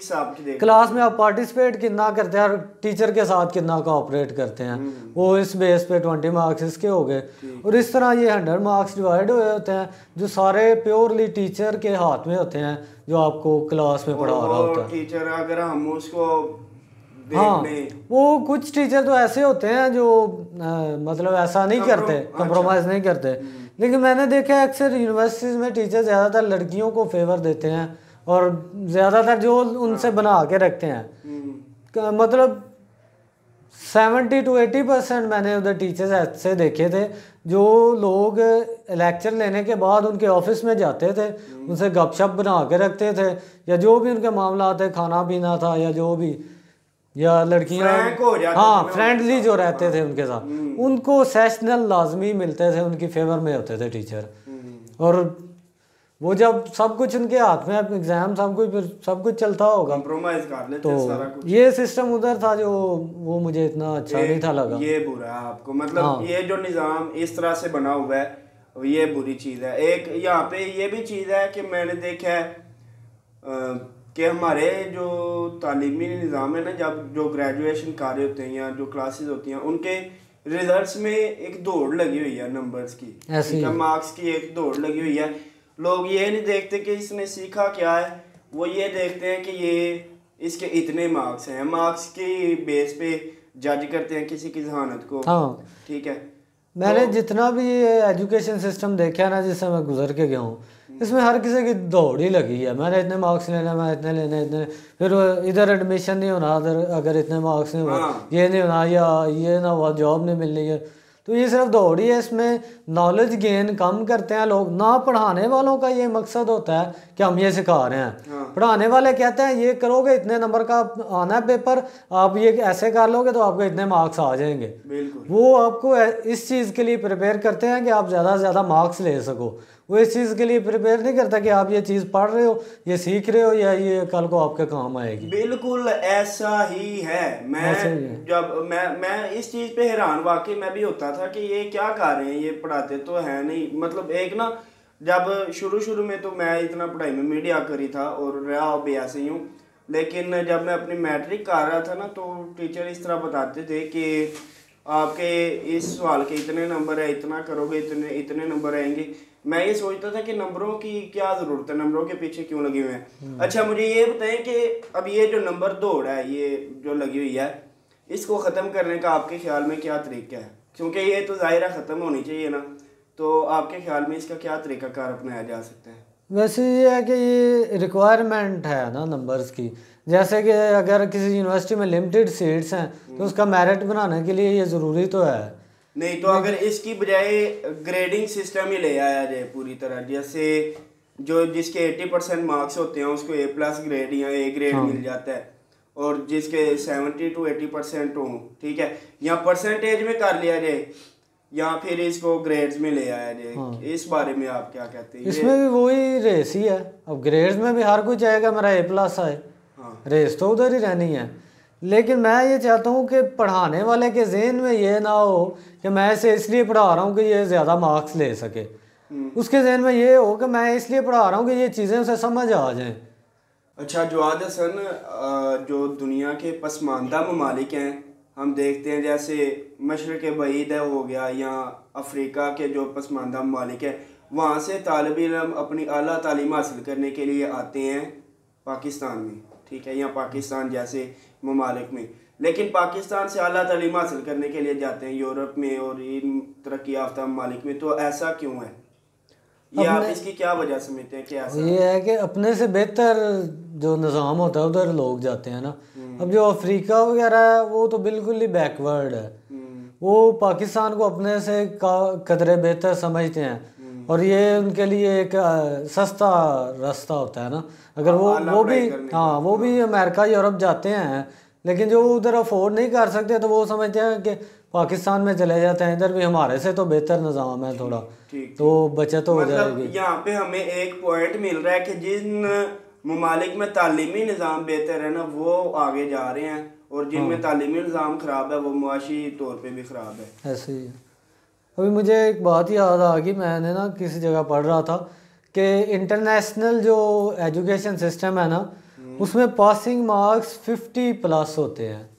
क्लास में आप पार्टिसिपेट कितना करते हैं, टीचर के साथ कितना कोऑपरेट करते हैं, वो इस बेस पे ट्वेंटी मार्क्स इसके हो गए। और इस तरह ये हंड्रेड मार्क्स डिवाइड हुए होते हैं जो सारे प्योरली टीचर के हाथ में होते हैं, जो आपको क्लास में पढ़ा रहा होता है टीचर। अगर हम उसको हाँ, वो कुछ टीचर तो ऐसे होते हैं जो आ, मतलब ऐसा नहीं करते, कंप्रोमाइज़ नहीं करते, लेकिन मैंने देखा है अक्सर यूनिवर्सिटीज़ में टीचर ज़्यादातर लड़कियों को फेवर देते हैं और ज़्यादातर जो उनसे बना के रखते हैं, मतलब सेवेंटी टू एटी परसेंट मैंने उधर टीचर्स ऐसे देखे थे जो लोग लेक्चर लेने के बाद उनके ऑफिस में जाते थे, उनसे गपशप बना के रखते थे, या जो भी उनके मामला थे, खाना पीना था या जो भी, या लड़कियां हाँ फ्रेंडली जो रहते थे उनके साथ, उनको सेशनल लाजमी मिलते थे, उनकी फेवर में होते थे टीचर। और वो जब सब कुछ उनके हाथ में, एग्जाम सब कुछ, फिर सब कुछ चलता होगा, कंप्रोमाइज कर लेते तो सारा कुछ। ये सिस्टम उधर था जो वो मुझे इतना अच्छा नहीं था लगा। ये बुरा है आपको, मतलब हाँ। ये जो निज़ाम इस तरह से बना हुआ है ये बुरी चीज़ है। एक यहाँ पे ये भी चीज़ है कि मैंने देखा है कि हमारे जो तालीमी निज़ाम है ना, जब जो ग्रेजुएशन कर रहे होते हैं या जो क्लासेस होती हैं उनके रिजल्ट्स में एक दौड़ लगी हुई है नंबर्स की, मार्क्स की एक दौड़ लगी हुई है। लोग ये नहीं देखते कि इसने सीखा क्या है, वो ये देखते हैं कि ये इसके इतने मार्क्स हैं, मार्क्स की बेस पे जज करते हैं किसी की जहानत को। हाँ ठीक है, मैंने तो, जितना भी एजुकेशन सिस्टम देखा है ना, जिससे मैं गुजर के गया हूँ, इसमें हर किसी की दौड़ ही लगी है, मैंने इतने मार्क्स लेने, मैं इतने लेने, इतने, फिर इधर एडमिशन नहीं होना, अगर अगर इतने मार्क्स नहीं हुआ, ये नहीं होना, या ये ना हुआ, जॉब नहीं मिलनी है, तो ये सिर्फ दौड़ ही है, इसमें नॉलेज गेन कम करते हैं लोग ना। पढ़ाने वालों का ये मकसद होता है कि हम ये सिखा रहे हैं। हाँ। पढ़ाने वाले कहते हैं ये करोगे इतने नंबर का आना है पेपर, आप ये ऐसे कर लोगे तो आपको इतने मार्क्स आ जाएंगे। बिल्कुल। वो आपको इस चीज़ के लिए प्रिपेयर करते हैं कि आप ज़्यादा से ज़्यादा मार्क्स ले सको। वो इस चीज़ के लिए प्रिपेयर नहीं करता कि आप ये चीज़ पढ़ रहे हो, ये सीख रहे हो, या ये कल को आपके काम आएगी। बिल्कुल ऐसा ही है। मैं ऐसा ही है। जब मैं मैं इस चीज़ पे हैरान वाकई मैं भी होता था कि ये क्या कर रहे हैं, ये पढ़ाते तो है नहीं। मतलब एक ना जब शुरू शुरू में तो मैं इतना पढ़ाई में मीडिया करी था और रहा भी ऐसे ही हूँ, लेकिन जब मैं अपनी मैट्रिक कर रहा था ना तो टीचर इस तरह बताते थे कि आपके इस सवाल के इतने नंबर है, इतना करोगे इतने इतने नंबर आएंगे। मैं ये सोचता था कि नंबरों की क्या ज़रूरत है, नंबरों के पीछे क्यों लगे हुए हैं। अच्छा मुझे ये बताएं कि अब ये जो नंबर दौड़ है ये जो लगी हुई है, इसको ख़त्म करने का आपके ख्याल में क्या तरीका है? क्योंकि ये तो ज़ाहिर ख़त्म होनी चाहिए ना, तो आपके ख्याल में इसका क्या तरीक़ाकार अपनाया जा सकता है? वैसे ये है कि ये रिक्वायरमेंट है ना नंबर्स की। जैसे कि अगर किसी यूनिवर्सिटी में लिमिटेड सीट्स हैं तो उसका मेरिट बनाने के लिए ये ज़रूरी तो है। नहीं तो अगर इसकी बजाय ग्रेडिंग सिस्टम ही ले आया जाए पूरी तरह, जैसे जो जिसके अस्सी परसेंट मार्क्स होते हैं उसको ए प्लस ग्रेड या ए ग्रेड मिल जाता है, और जिसके सत्तर टू अस्सी परसेंट हों, ठीक है, या परसेंटेज में कर लिया जाए या फिर इसको ग्रेड्स में ले आया जाए। हाँ। इस बारे में आप क्या कहते हैं? इसमें भी वही रेस ही है। अब ग्रेड्स में भी हर कोई चाहेगा मेरा ए प्लस आए। हाँ। रेस तो उधर ही रहनी है। लेकिन मैं ये चाहता हूँ कि पढ़ाने वाले के जहन में ये ना हो कि मैं इसे इसलिए पढ़ा रहा हूँ कि ये ज़्यादा मार्क्स ले सके। उसके जहन में ये हो कि मैं इसलिए पढ़ा रहा हूँ कि ये चीज़ें उसे समझ आ जाएं। अच्छा जवाद हसन, जो दुनिया के पसमानदा ममालिक हैं हम देखते हैं, जैसे मशरक़ बईद हो गया या अफ्रीका के जो पसमानदा ममालिक हैं, वहाँ से तालिब इल्म अपनी आला तालीम हासिल करने के लिए आते हैं पाकिस्तान में, ठीक है, या पाकिस्तान जैसे ममालिक में। लेकिन पाकिस्तान से आला तालीम हासिल करने के लिए जाते हैं यूरोप में और इन तरक्की याफ्ता ममालिक में, तो ऐसा क्यों है? ये आप इसकी क्या वजह समझते हैं कि ऐसा? ये है कि अपने से बेहतर जो निज़ाम होता है उधर लोग जाते हैं ना। अब जो अफ्रीका वगैरह है वो तो बिल्कुल ही बैकवर्ड है। वो पाकिस्तान को अपने से कदरे बेहतर समझते हैं और ये उनके लिए एक सस्ता रास्ता होता है ना। अगर वो वो भी हाँ वो भी अमेरिका यूरोप जाते हैं, लेकिन जो उधर अफोर्ड नहीं कर सकते तो वो समझते हैं कि पाकिस्तान में चले जाते हैं, इधर भी हमारे से तो बेहतर निज़ाम है थोड़ा, तो बचत तो हो जाएगी। यहाँ पे हमें एक पॉइंट मिल रहा है कि जिन ममालिक में तालीमी निज़ाम बेहतर है ना वो आगे जा रहे हैं, और जिनमें तालीमी निज़ाम ख़राब है वो मुआशी तौर पे भी ख़राब है। ऐसे ही है। अभी मुझे एक बात याद आ गई, मैंने ना किसी जगह पढ़ रहा था कि इंटरनेशनल जो एजुकेशन सिस्टम है ना उसमें पासिंग मार्क्स फिफ्टी प्लस होते हैं।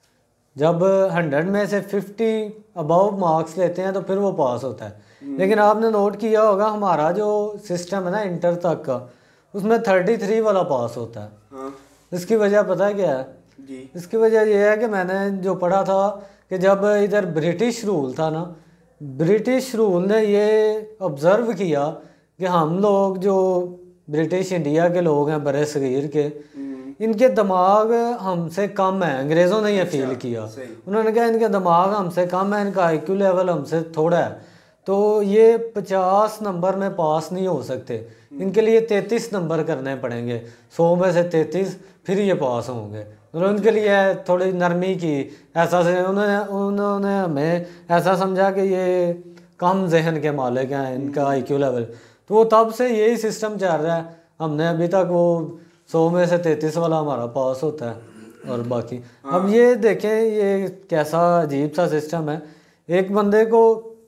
जब हंड्रेड में से फिफ्टी अबव मार्क्स लेते हैं तो फिर वो पास होता है। लेकिन आपने नोट किया होगा हमारा जो सिस्टम है ना इंटर तक का, उसमें थर्टी थ्री वाला पास होता है। हाँ। इसकी वजह पता है क्या है जी? इसकी वजह यह है कि मैंने जो पढ़ा था कि जब इधर ब्रिटिश रूल था ना, ब्रिटिश रूल ने ये ऑब्ज़र्व किया कि हम लोग जो ब्रिटिश इंडिया के लोग हैं बरे सगीर के, इनके दिमाग हमसे कम है। अंग्रेज़ों ने ये फील किया, उन्होंने कहा इनके दिमाग हमसे कम है, इनका आई क्यू लेवल हमसे थोड़ा है, तो ये पचास नंबर में पास नहीं हो सकते, इनके लिए तैंतीस नंबर करने पड़ेंगे, सौ में से तैंतीस, फिर ये पास होंगे। उन्होंने उनके लिए थोड़ी नरमी की, ऐसा से उन्होंने उन्होंने हमें ऐसा समझा कि ये कम जहन के मालिक हैं, इनका आई क्यू लेवल। तो वो तब से यही सिस्टम चल रहा है। हमने अभी तक वो सौ में से तैंतीस वाला हमारा पास होता है और बाकी। हाँ। अब ये देखें ये कैसा अजीब सा सिस्टम है। एक बंदे को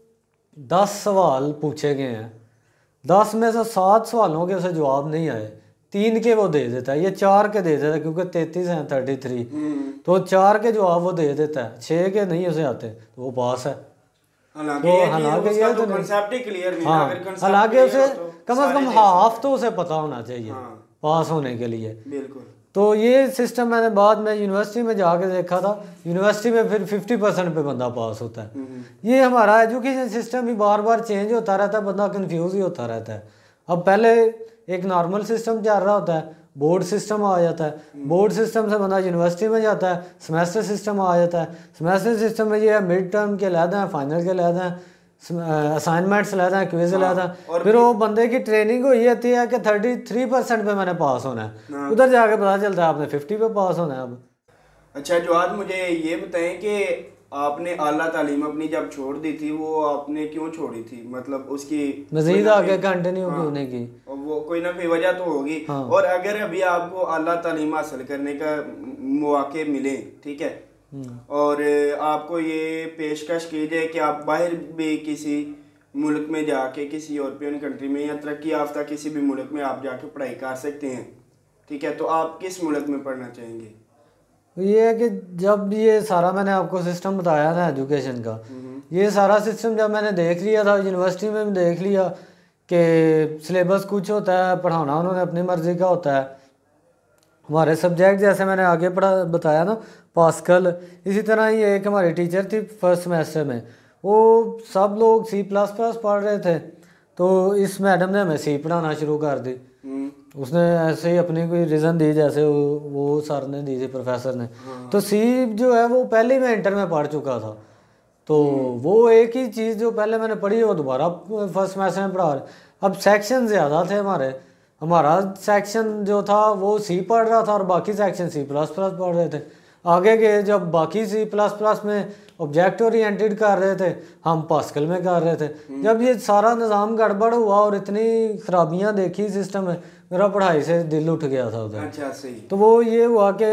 दस सवाल पूछे गए हैं, दस में से सात सवालों के उसे जवाब नहीं आए, तीन के वो दे देता है, ये चार के दे देता है क्योंकि तैंतीस हैं थर्टी थ्री, तो चार के जवाब वो दे देता है, छः के नहीं उसे आते तो वो पास है। हालांकि ये तो कांसेप्ट ही क्लियर नहीं, हाँ, हालांकि उसे कम से कम हाफ तो उसे पता होना चाहिए पास होने के लिए। बिल्कुल। तो ये सिस्टम मैंने बाद में यूनिवर्सिटी में जाके देखा था, यूनिवर्सिटी में फिर फिफ्टी परसेंट पे बंदा पास होता है। ये हमारा एजुकेशन सिस्टम भी बार बार चेंज होता रहता है, बंदा कंफ्यूज ही होता रहता है। अब पहले एक नॉर्मल सिस्टम चल रहा होता है, बोर्ड सिस्टम आ जाता है, बोर्ड सिस्टम से बंदा यूनिवर्सिटी में जाता है, सेमेस्टर सिस्टम आ जाता है, सेमेस्टर सिस्टम में ये है मिड टर्म के अलहदा हैं, फाइनल के अलहदा हैं, असाइनमेंट्स अलहदा हैं, क्विज अलहदा हैं। फिर वो बंदे की ट्रेनिंग हुई जाती है कि थर्टी थ्री परसेंट पे मैंने पास होना है, उधर जाके पता चलता है आपने फिफ्टी पे पास होना है अब। अच्छा जवाद, मुझे ये बताएं कि आपने आला तालीम अपनी जब छोड़ दी थी, वो आपने क्यों छोड़ी थी? मतलब उसकी मजीद आगे कंटिन्यू क्यों नहीं की? वो कोई ना कोई वजह तो होगी। हाँ। और अगर अभी आपको आला तालीम हासिल करने का मौके मिले, ठीक है, और आपको ये पेशकश की जाए कि आप बाहर भी किसी मुल्क में जाके, किसी यूरोपियन कंट्री में या तरक्की याफ्ता किसी भी मुल्क में आप जाके पढ़ाई कर सकते हैं, ठीक है, तो आप किस मुल्क में पढ़ना चाहेंगे? ये है कि जब ये सारा मैंने आपको सिस्टम बताया ना एजुकेशन का, ये सारा सिस्टम जब मैंने देख लिया था, यूनिवर्सिटी में भी देख लिया कि सिलेबस कुछ होता है, पढ़ाना उन्होंने अपनी मर्ज़ी का होता है। हमारे सब्जेक्ट जैसे मैंने आगे पढ़ा बताया ना पास्कल, इसी तरह ही एक हमारी टीचर थी फर्स्ट सेमेस्टर में, वो सब लोग सी प्लस प्लस पढ़ रहे थे, तो इस मैडम ने हमें सी पढ़ाना शुरू कर दी। उसने ऐसे ही अपनी कोई रीज़न दी जैसे वो, वो सर ने दी थी, प्रोफेसर ने। हाँ। तो सी जो है वो पहले ही मैं इंटर में पढ़ चुका था, तो वो एक ही चीज़ जो पहले मैंने पढ़ी वो दोबारा फर्स्ट सेमेस्टर में पढ़ा रहे। अब सेक्शन ज़्यादा थे हमारे, हमारा सेक्शन जो था वो सी पढ़ रहा था और बाकी सेक्शन सी प्लस प्लस पढ़ रहे थे। आगे के जब बाकी सी प्लस प्लस में ऑब्जेक्ट ओरिएंटेड कर रहे थे, हम पास्कल में कर रहे थे। जब ये सारा निज़ाम गड़बड़ हुआ और इतनी खराबियाँ देखी सिस्टम में, मेरा पढ़ाई से दिल उठ गया था उधर। अच्छा सही। तो वो ये हुआ कि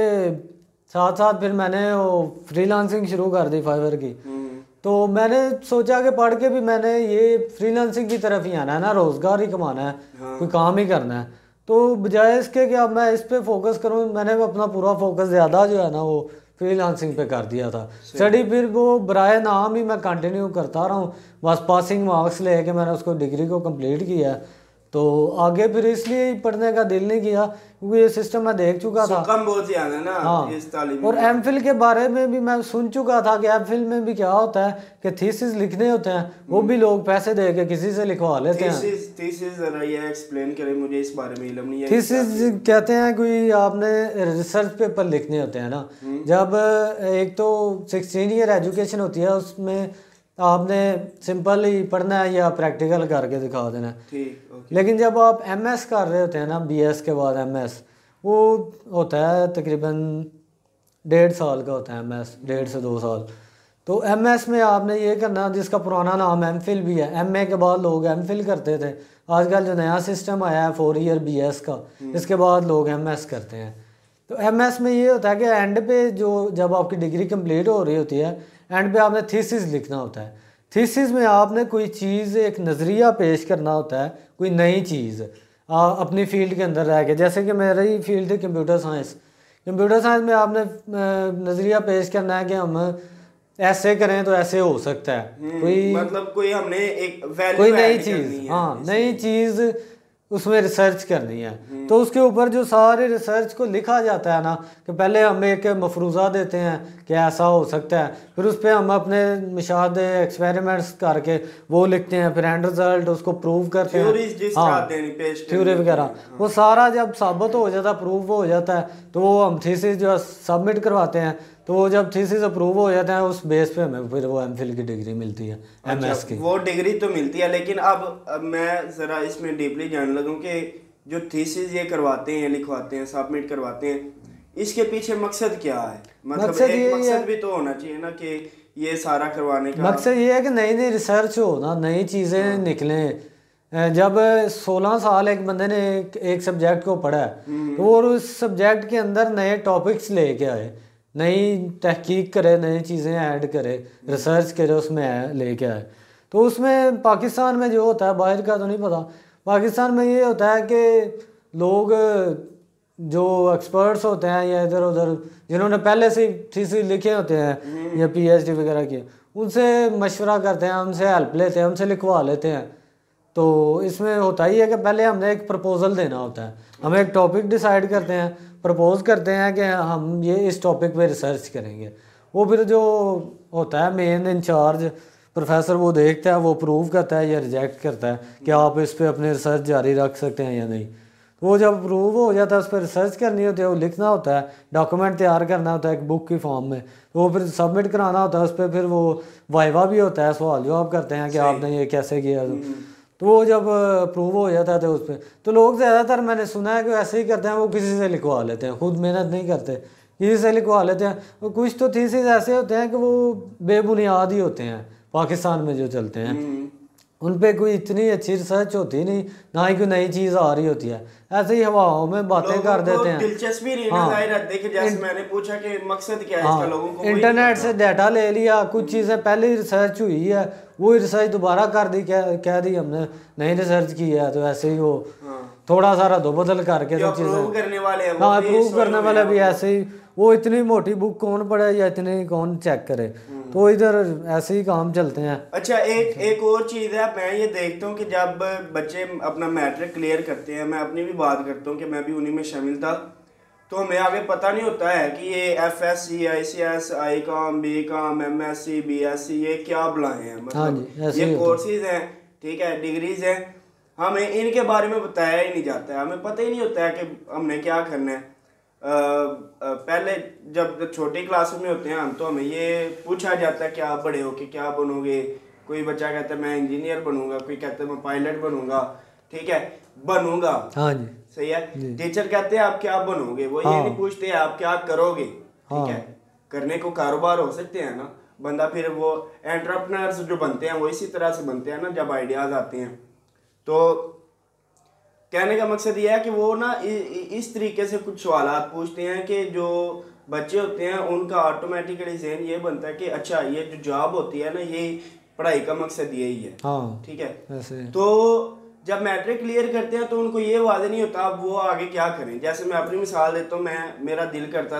साथ साथ फिर मैंने वो फ्रीलांसिंग शुरू कर दी फाइवर की। तो मैंने सोचा कि पढ़ के भी मैंने ये फ्रीलांसिंग की तरफ ही आना है ना, रोज़गार ही कमाना है। हाँ। कोई काम ही करना है, तो बजाय इसके कि अब मैं इस पे फोकस करूँ, मैंने अपना पूरा फोकस ज़्यादा जो है ना वो फ्रीलांसिंग पे कर दिया था। स्टडी फिर वो बराए नाम ही मैं कंटिन्यू करता रहा हूँ, बस पासिंग मार्क्स लेके मैंने उसको डिग्री को कंप्लीट किया। तो आगे फिर इसलिए पढ़ने का दिल नहीं किया क्योंकि ये सिस्टम मैं देख चुका था, कम बहुत ज़्यादा ना। हाँ। इस तालीम और एम फिल के बारे में भी मैं सुन चुका था कि एम फिल में भी क्या होता है कि थीसिस लिखने होते हैं, वो भी लोग पैसे दे के किसी से लिखवा लेते हैं। थीसिस थीसिस जरा ये एक्सप्लेन करें, मुझे इस बारे में इल्म नहीं है। थीसिस कहते हैं कोई आपने रिसर्च पेपर लिखने होते हैं ना, जब एक तो सिक्सटीन ईयर एजुकेशन होती है, उसमें आपने सिंपल ही पढ़ना है या प्रैक्टिकल करके दिखा देना है। ठीक। लेकिन जब आप एमएस कर रहे होते हैं ना, बीएस के बाद एमएस, वो होता है तकरीबन डेढ़ साल का होता है एमएस, डेढ़ से दो साल। तो एमएस में आपने ये करना, जिसका पुराना नाम एमफिल भी है, एमए के बाद लोग एमफिल करते थे। आजकल जो नया सिस्टम आया है फोर ईयर बीएस का, इसके बाद लोग एमएस करते हैं। तो एमएस में ये होता है कि एंड पे जो जब आपकी डिग्री कंप्लीट हो रही होती है, एंड पे आपने थीसिस लिखना होता है। थीसिस में आपने कोई चीज़, एक नज़रिया पेश करना होता है, कोई नई चीज़ अपनी फील्ड के अंदर रह के। जैसे कि मेरी फील्ड है कंप्यूटर साइंस। कंप्यूटर साइंस में आपने नज़रिया पेश करना है कि हम ऐसे करें तो ऐसे हो सकता है, कोई मतलब कोई हमने एक वैल्यू कोई नई चीज़, हाँ नई चीज़ उसमें रिसर्च करनी है। तो उसके ऊपर जो सारे रिसर्च को लिखा जाता है ना, कि पहले हम एक मफरूज़ा देते हैं कि ऐसा हो सकता है, फिर उस पर हम अपने मुशाहदे एक्सपेरिमेंट्स करके वो लिखते हैं, फिर एंड रिजल्ट उसको प्रूव करते हैं। हाँ, थ्योरी वगैरह वो सारा जब साबित हो जाता है, प्रूव हो जाता है, तो वो हम थीसिस जो सबमिट करवाते हैं। तो वो जब थीसिस अप्रूव हो जाता है, उस बेस पे हमें फिर वो एमफिल की डिग्री मिलती है। अच्छा, एमएस की वो डिग्री तो मिलती है, लेकिन अब, अब मैं ज़रा इसमें डीपली जानने लगूँ कि जो थीसिस ये करवाते हैं, लिखवाते हैं, सबमिट करवाते हैं, इसके पीछे मकसद क्या है? मतलब मकसद एक मकसद भी तो होना चाहिए ना कि ये सारा करवाने का। मकसद ये है कि नई नई रिसर्च हो ना, नई चीज़ें निकलें। जब सोलह साल एक बंदे ने एक, एक सब्जेक्ट को पढ़ा है, तो और उस सब्जेक्ट के अंदर नए टॉपिक्स लेके आए, नई तहकीक करे, नई चीज़ें ऐड करे, रिसर्च करे, उसमें लेके आए। तो उसमें पाकिस्तान में जो होता है, बाहर का तो नहीं पता, पाकिस्तान में ये होता है कि लोग जो एक्सपर्ट्स होते हैं या इधर उधर जिन्होंने पहले से थीसिस लिखे होते हैं या पीएचडी वगैरह किए, उनसे मशवरा करते हैं, उनसे हेल्प लेते हैं, उनसे लिखवा लेते हैं। तो इसमें होता ही है कि पहले हमने एक प्रपोजल देना होता है, हम एक टॉपिक डिसाइड करते हैं, प्रपोज करते हैं कि हम ये इस टॉपिक पे रिसर्च करेंगे। वो फिर जो होता है मेन इंचार्ज प्रोफेसर, वो देखता है, वो अप्रूव करता है या रिजेक्ट करता है कि आप इस पे अपने रिसर्च जारी रख सकते हैं या नहीं। वो जब अप्रूव हो जाता है उस पर रिसर्च करनी होती है, वो लिखना होता है, डॉक्यूमेंट तैयार करना होता है एक बुक की फॉर्म में, वो फिर सबमिट कराना होता है उस पर, फिर वो वाइवा भी होता है, सवाल जवाब करते हैं कि आपने ये कैसे किया। तो तो वो जब अप्रूव हो जाता है तो उस पर तो लोग ज़्यादातर मैंने सुना है कि ऐसे ही करते हैं, वो किसी से लिखवा लेते हैं, खुद मेहनत नहीं करते, किसी से लिखवा लेते हैं। और कुछ तो थीसिस ऐसे होते हैं कि वो बेबुनियाद ही होते हैं, पाकिस्तान में जो चलते हैं उन पे कोई इतनी अच्छी रिसर्च होती नहीं, ना ही कोई नई चीज़ आ रही होती है, ऐसे ही हवाओं में बातें कर देते हैं। दिलचस्पी नहीं ना जाहिर है, देखिए जैसे मैंने पूछा कि मकसद क्या है हाँ, इसका, लोगों को इंटरनेट से डाटा ले लिया, कुछ चीज़ें पहले ही रिसर्च हुई है वही रिसर्च दोबारा कर दी, कह कह दी हमने नई रिसर्च की है, तो ऐसे ही वो थोड़ा सारा दो बदल करके सब चीज़ें करने वाले हाँ अप्रूव करने वाले भी ऐसे ही, वो इतनी मोटी बुक कौन पढ़े या इतनी कौन चेक करे, तो इधर ऐसे ही काम चलते हैं। अच्छा एक एक और चीज़ है, मैं ये देखता हूँ कि जब बच्चे अपना मैट्रिक क्लियर करते हैं, मैं अपनी भी बात करता हूँ कि मैं भी उन्हीं में शामिल था, तो हमें आगे पता नहीं होता है कि ये F S C, I C S, I com, B com, M S C, B S C, ये क्या बुलाए हैं, मतलब ये कोर्सेज हैं, ठीक है, डिग्रीज हैं, हमें इनके बारे में बताया ही नहीं जाता है, हमें पता ही नहीं होता है कि हमने क्या करना है। आ, आ, पहले जब छोटी क्लासों में होते हैं हम, तो हमें ये पूछा जाता है कि आप बड़े हो कि क्या बनोगे, कोई बच्चा कहता है मैं इंजीनियर बनूंगा, कोई कहता है मैं पायलट बनूंगा, ठीक है, बनूंगा, हाँ जी सही है। टीचर कहते हैं आप क्या बनोगे, वो हाँ। ये नहीं पूछते आप क्या करोगे, ठीक हाँ। है, करने को कारोबार हो सकते हैं ना बंदा, फिर वो एंटरप्रेन्योर्स जो बनते हैं वो इसी तरह से बनते हैं ना, जब आइडियाज आते हैं। तो कहने का मकसद ये है कि वो ना इस तरीके से कुछ सवालात पूछते हैं कि जो बच्चे होते हैं उनका ऑटोमेटिकली ज़हन ये बनता है कि अच्छा ये जो जॉब होती है ना, ये पढ़ाई का मकसद यही है, हाँ, ठीक है ऐसे। तो जब मैट्रिक क्लियर करते हैं तो उनको ये वादे नहीं होता अब वो आगे क्या करें। जैसे मैं अपनी मिसाल देता हूँ, मैं मेरा दिल करता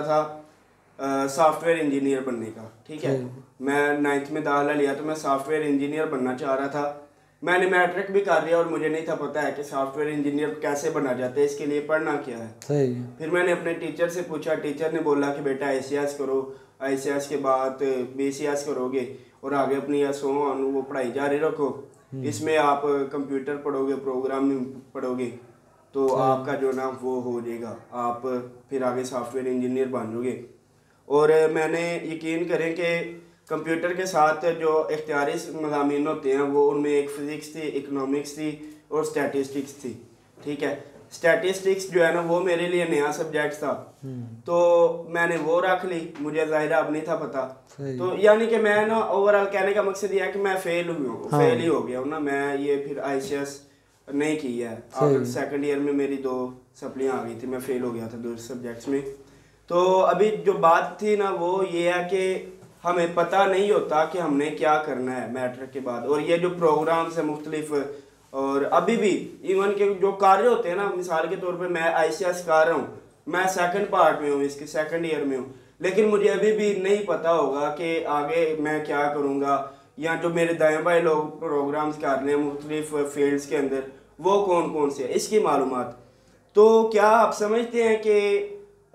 था सॉफ्टवेयर इंजीनियर बनने का, ठीक है, मैं नाइन्थ में दाखिला लिया तो मैं सॉफ्टवेयर इंजीनियर बनना चाह रहा था। मैंने मैट्रिक भी कर लिया और मुझे नहीं था पता है कि सॉफ्टवेयर इंजीनियर कैसे बना जाता है, इसके लिए पढ़ना क्या है। सही है। फिर मैंने अपने टीचर से पूछा, टीचर ने बोला कि बेटा आई सी एस करो, आई सी एस के बाद बी सी एस करोगे और आगे अपनी सो वो पढ़ाई जारी रखो, इसमें आप कंप्यूटर पढ़ोगे, प्रोग्रामिंग पढ़ोगे, तो आपका जो ना वो हो जाएगा, आप फिर आगे सॉफ्टवेयर इंजीनियर बन जाओगे। और मैंने यकीन करें कि कंप्यूटर के साथ जो इख्तियारी मज़ामीन होते हैं वो उनमें एक फिज़िक्स थी, इकोनॉमिक्स थी और स्टैटिस्टिक्स थी, ठीक है। स्टैटिस्टिक्स जो है ना वो मेरे लिए नया सब्जेक्ट था, तो मैंने वो रख ली, मुझे ज़ाहिर अब नहीं था पता, तो यानी कि मैं ना ओवरऑल कहने का मकसद ये है कि मैं फेल हुई हूँ, हाँ। फेल ही हो गया हूँ ना मैं, ये फिर आई सी एस नहीं की है, आफ्टर सेकेंड ईयर में मेरी दो सप्लियाँ आ गई थी, मैं फेल हो गया था दो सब्जेक्ट्स में। तो अभी जो बात थी ना वो ये है कि हमें पता नहीं होता कि हमने क्या करना है मैट्रिक के बाद, और ये जो प्रोग्राम्स हैं मुख्तलिफ, और अभी भी इवन के जो कार्य होते हैं ना, मिसाल के तौर पे मैं आई सी एस कर रहा हूँ, मैं सेकंड पार्ट में हूँ, इसके सेकंड ईयर में हूँ, लेकिन मुझे अभी भी नहीं पता होगा कि आगे मैं क्या करूँगा, या जो मेरे दाएं बाएं लोग प्रोग्राम्स कर रहे हैं मुख्तलिफ फील्ड्स के अंदर वो कौन कौन से है, इसकी मालूमात। तो क्या आप समझते हैं कि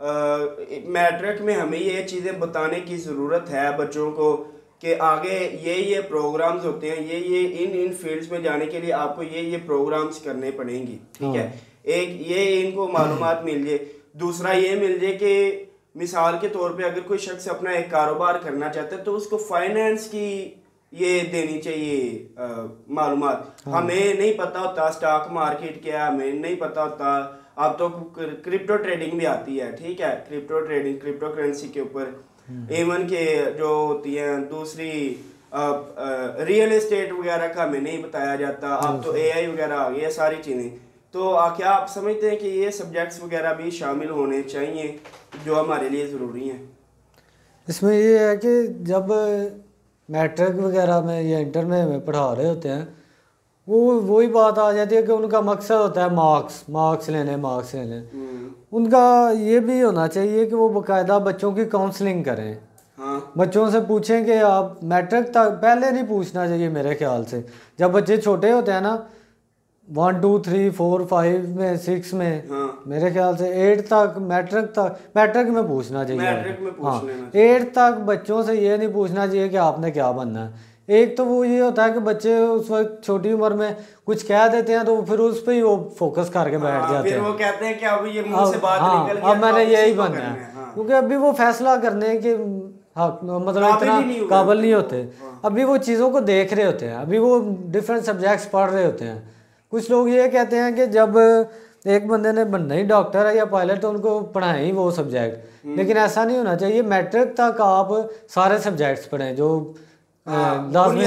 मैट्रिक में हमें ये चीज़ें बताने की ज़रूरत है बच्चों को कि आगे ये ये प्रोग्राम्स होते हैं, ये ये इन इन फील्ड्स में जाने के लिए आपको ये ये प्रोग्राम्स करने पड़ेंगी, ठीक है। एक ये इनको मालूमात मिल जाए, दूसरा ये मिल जाए कि मिसाल के तौर पे अगर कोई शख्स अपना एक कारोबार करना चाहता है तो उसको फाइनेंस की ये देनी चाहिए मालूमात। हमें नहीं पता होता स्टॉक मार्केट क्या, हमें नहीं पता होता, अब तो क्रिप्टो ट्रेडिंग भी आती है, ठीक है, क्रिप्टो ट्रेडिंग क्रिप्टो करेंसी के ऊपर, इवन के जो होती है दूसरी रियल एस्टेट वगैरह का हमें नहीं बताया जाता, अब तो ए आई वगैरह आ गई है सारी चीज़ें। तो क्या आप समझते हैं कि ये सब्जेक्ट्स वगैरह भी शामिल होने चाहिए जो हमारे लिए ज़रूरी हैं? इसमें ये है कि जब मैट्रिक वगैरह में या इंटर में हमें पढ़ा रहे होते हैं, वो वही बात आ जाती है कि उनका मकसद होता है मार्क्स मार्क्स लेने मार्क्स लेने। उनका ये भी होना चाहिए कि वो बाकायदा बच्चों की काउंसलिंग करें, हाँ। बच्चों से पूछें कि आप मैट्रिक तक, पहले नहीं पूछना चाहिए मेरे ख्याल से, जब बच्चे छोटे होते हैं ना, one two three four five में सिक्स में, हाँ। मेरे ख्याल से एट तक, मैट्रिक तक, मैट्रिक में पूछना चाहिए, मैट्रिक में पूछ हाँ। एट तक बच्चों से ये नहीं पूछना चाहिए कि आपने क्या बनना है, एक तो वो ये होता है कि बच्चे उस वक्त छोटी उम्र में कुछ कह देते हैं तो फिर उस पर ही वो फोकस करके बैठ जाते फिर हैं, वो कहते हैं कि अब ये मुंह से बात हाँ, निकल गया अब मैंने यही बनना है, है। क्योंकि अभी वो फैसला करने के हक मतलब इतना काबिल नहीं होते, अभी वो चीज़ों को देख रहे होते हैं, अभी वो डिफरेंट सब्जेक्ट्स पढ़ रहे होते हैं। कुछ लोग ये कहते हैं कि जब एक बंदे ने बनना ही डॉक्टर है या पायलट तो उनको पढ़ाएं ही वो सब्जेक्ट, लेकिन ऐसा नहीं होना चाहिए। मैट्रिक तक आप सारे सब्जेक्ट्स पढ़ें जो लाजमी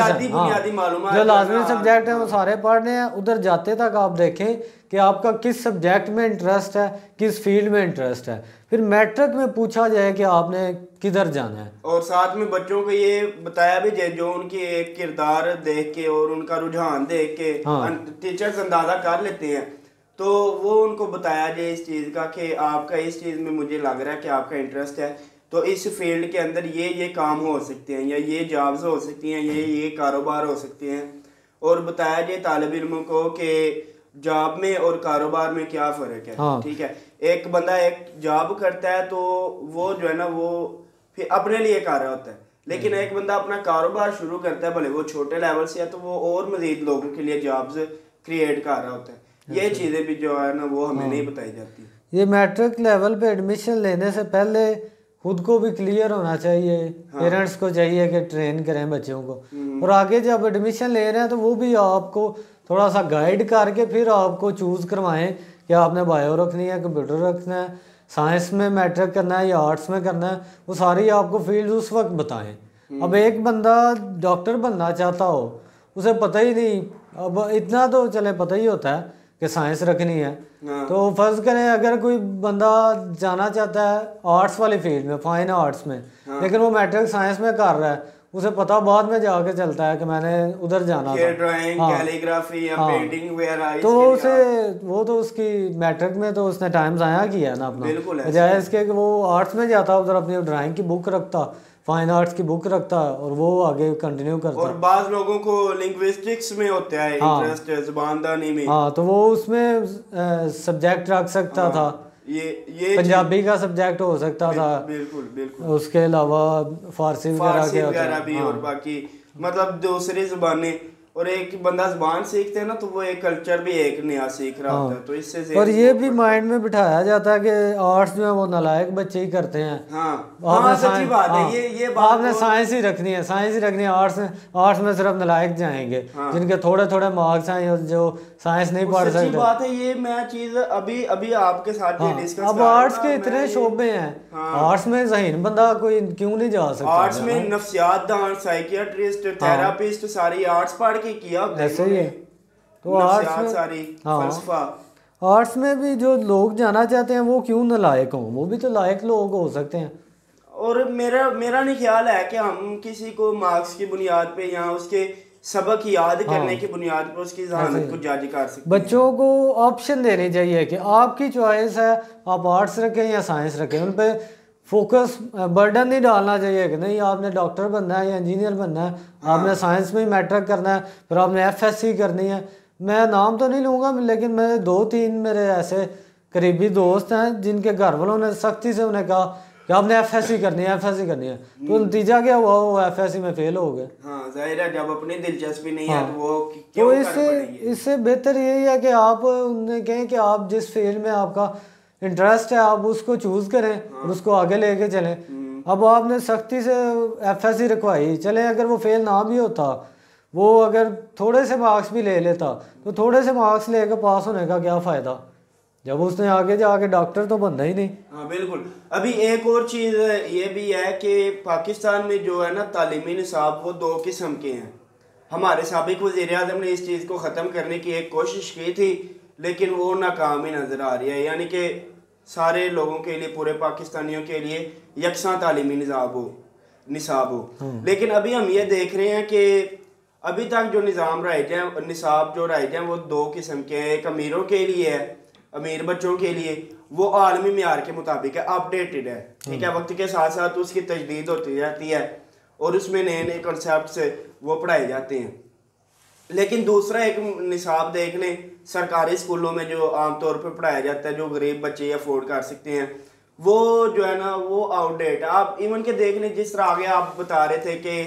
जो लाजमी सब्जेक्ट है वो सारे पढ़ने हैं। उधर जाते तक आप देखें कि आपका किस सब्जेक्ट में इंटरेस्ट है, किस फील्ड में इंटरेस्ट है, फिर मैट्रिक में पूछा जाए कि आपने किधर जाना है। और साथ में बच्चों को ये बताया भी जाए जो उनकी एक किरदार देख के और उनका रुझान देख के हाँ। टीचर्स अंदाजा कर लेते हैं, तो वो उनको बताया जाए इस चीज़ का कि आपका इस चीज़ में मुझे लग रहा है कि आपका इंटरेस्ट है, तो इस फील्ड के अंदर ये ये काम हो सकते हैं या ये जॉब्स हो सकती हैं, ये ये कारोबार हो सकते हैं। और बताया जाए तालिब इल्मों को कि जॉब में और कारोबार में क्या फ़र्क है। हाँ। ठीक है, एक बंदा एक जॉब करता है तो वो जो है ना वो फिर अपने लिए कर रहा होता है, लेकिन एक बंदा अपना कारोबार शुरू करता है, भले वो छोटे लेवल से है, तो वो और मज़ीद लोगों के लिए जॉब्स क्रिएट कर रहा होता है। ये चीज़ें भी जो है ना वो हमें नहीं बताई जाती। ये मैट्रिक लेवल पे एडमिशन लेने से पहले खुद को भी क्लियर होना चाहिए। हाँ। पेरेंट्स को चाहिए कि ट्रेन करें बच्चों को, और आगे जब एडमिशन ले रहे हैं तो वो भी आपको थोड़ा सा गाइड करके फिर आपको चूज़ करवाएं कि आपने बायो रखनी है, कंप्यूटर रखना है, साइंस में मैट्रिक करना है या आर्ट्स में करना है, वो सारी आपको फील्ड उस वक्त बताएं। अब एक बंदा डॉक्टर बनना चाहता हो, उसे पता ही नहीं, अब इतना तो चले पता ही होता है कि साइंस रखनी है। हाँ। तो फर्ज करें अगर कोई बंदा जाना चाहता है आर्ट्स वाली फील्ड में, फाइन आर्ट्स में, हाँ। लेकिन वो मैट्रिक साइंस में कर रहा है, उसे पता बाद में जाके चलता है कि मैंने उधर जाना था, ड्राइंग, हाँ। कैलीग्राफी या हाँ। पेंटिंग वगैरह, तो उसे वो तो उसकी मैट्रिक में तो उसने टाइम ज़ाया किया है ना अपना, बजाय इसके कि वो आर्ट्स में जाता उधर अपनी ड्राइंग की बुक रखता, फाइन आर्ट्स की बुक रखता और वो आगे कंटिन्यू करता। और बाज़ लोगों को लिंग्विस्टिक्स में होता है इंटरेस्ट, हाँ। ज़ुबानदानी में, हाँ, तो वो उसमें सब्जेक्ट रख सकता हाँ। था, ये ये पंजाबी का सब्जेक्ट हो सकता था, बिल्कुल बिल्कुल, उसके अलावा फारसी वगैरह भी हाँ। और बाकी मतलब दूसरी ज़ुबानें, और एक बंदा ज़बान सीखते हैं ना तो वो एक कल्चर भी एक नया सीख रहा हाँ। होता है, तो इससे और ये भी माइंड में बिठाया जाता है कि आर्ट्स में वो नालायक बच्चे ही करते हैं। हाँ हाँ, सच्ची बात है ये ये बात आपने साइंस ही रखनी है, साइंस ही रखनी है, आर्ट्स में आर्ट्स में सिर्फ नालायक जाएंगे हाँ। जिनके थोड़े थोड़े मार्क्स हैं जो साइंस नहीं पढ़ सकते। सच्ची बात है, ये मैं चीज़ अभी अभी आपके साथ हाँ। अब आर्ट्स के इतने शोबे हैं, आर्ट्स में ज़हीन बंदा कोई क्यों नहीं जा सकता। आर्ट्स में नफ्सियात दान, साइकियाट्रिस्ट, थेरापिस्ट सारी आर्ट्स पढ़ के किया ऐसे ही है। तो आर्ट्स में सारी फलसफा, आर्ट्स में भी जो लोग जाना चाहते हैं वो क्यों नालायक हों, वो भी तो लायक लोग हो सकते हैं। और मेरा मेरा नहीं ख्याल है कि हम किसी को मार्क्स की बुनियाद पे या उसके सबक याद हाँ। करने की बुनियाद पर उसकी जहानत को जज कर सकते हैं। बच्चों को ऑप्शन देनी चाहिए कि आपकी चॉइस है, आप आर्ट्स रखें या साइंस रखें, उन पे फोकस बर्डन नहीं डालना चाहिए कि नहीं आपने डॉक्टर बनना है या इंजीनियर बनना है, हाँ। आपने साइंस में ही मैट्रिक करना है, फिर आपने एफएससी करनी है। मैं नाम तो नहीं लूँगा, लेकिन मेरे दो तीन मेरे ऐसे करीबी दोस्त हैं जिनके घर वालों ने सख्ती से उन्हें कहा कि आपने एफएससी करनी है, एफएससी करनी है, तो नतीजा क्या हुआ, वो एफएससी में फेल हो गए। हाँ, जाहिर है जब अपनी दिलचस्पी नहीं हाँ। है तो वो क्यों तो इससे इससे बेहतर यही है कि आप उन्हें कहें कि आप जिस फील्ड में आपका इंटरेस्ट है आप उसको चूज़ करें हाँ। और उसको आगे लेके चलें। अब आपने सख्ती से एफएससी रखवाई, चले अगर वो फेल ना भी होता, वो अगर थोड़े से मार्क्स भी ले लेता, तो थोड़े से मार्क्स लेकर पास होने का क्या फ़ायदा जब उसने आगे जाके डॉक्टर तो बनना ही नहीं। हाँ बिल्कुल। अभी एक और चीज़ ये भी है कि पाकिस्तान में जो है ना तालीमी निसाब वो दो किस्म के हैं। हमारे साबिक वज़ीर-ए-आज़म ने इस चीज़ को ख़त्म करने की एक कोशिश की थी, लेकिन वो नाकाम ही नज़र आ रही है, यानी कि सारे लोगों के लिए, पूरे पाकिस्तानियों के लिए यकसा तालीमी निसाब हो निसाब हो लेकिन अभी हम ये देख रहे हैं कि अभी तक जो निज़ाम राइज हैं, निसाब जो राइज हैं वो दो किस्म के हैं। एक अमीरों के लिए है, अमीर बच्चों के लिए, वो आलमी मियार के मुताबिक है, अपडेटेड है, ठीक है, वक्त के साथ साथ उसकी तजदीद होती जाती है और उसमें नए नए कॉन्सेप्ट वो पढ़ाए जाते हैं। लेकिन दूसरा एक निसाब देख लें सरकारी स्कूलों में जो आमतौर पर पढ़ाया जाता है, जो गरीब बच्चे अफोर्ड कर सकते हैं, वो जो है ना वो आउटडेट है। आप इवन के देख लें, जिस तरह आगे आप बता रहे थे कि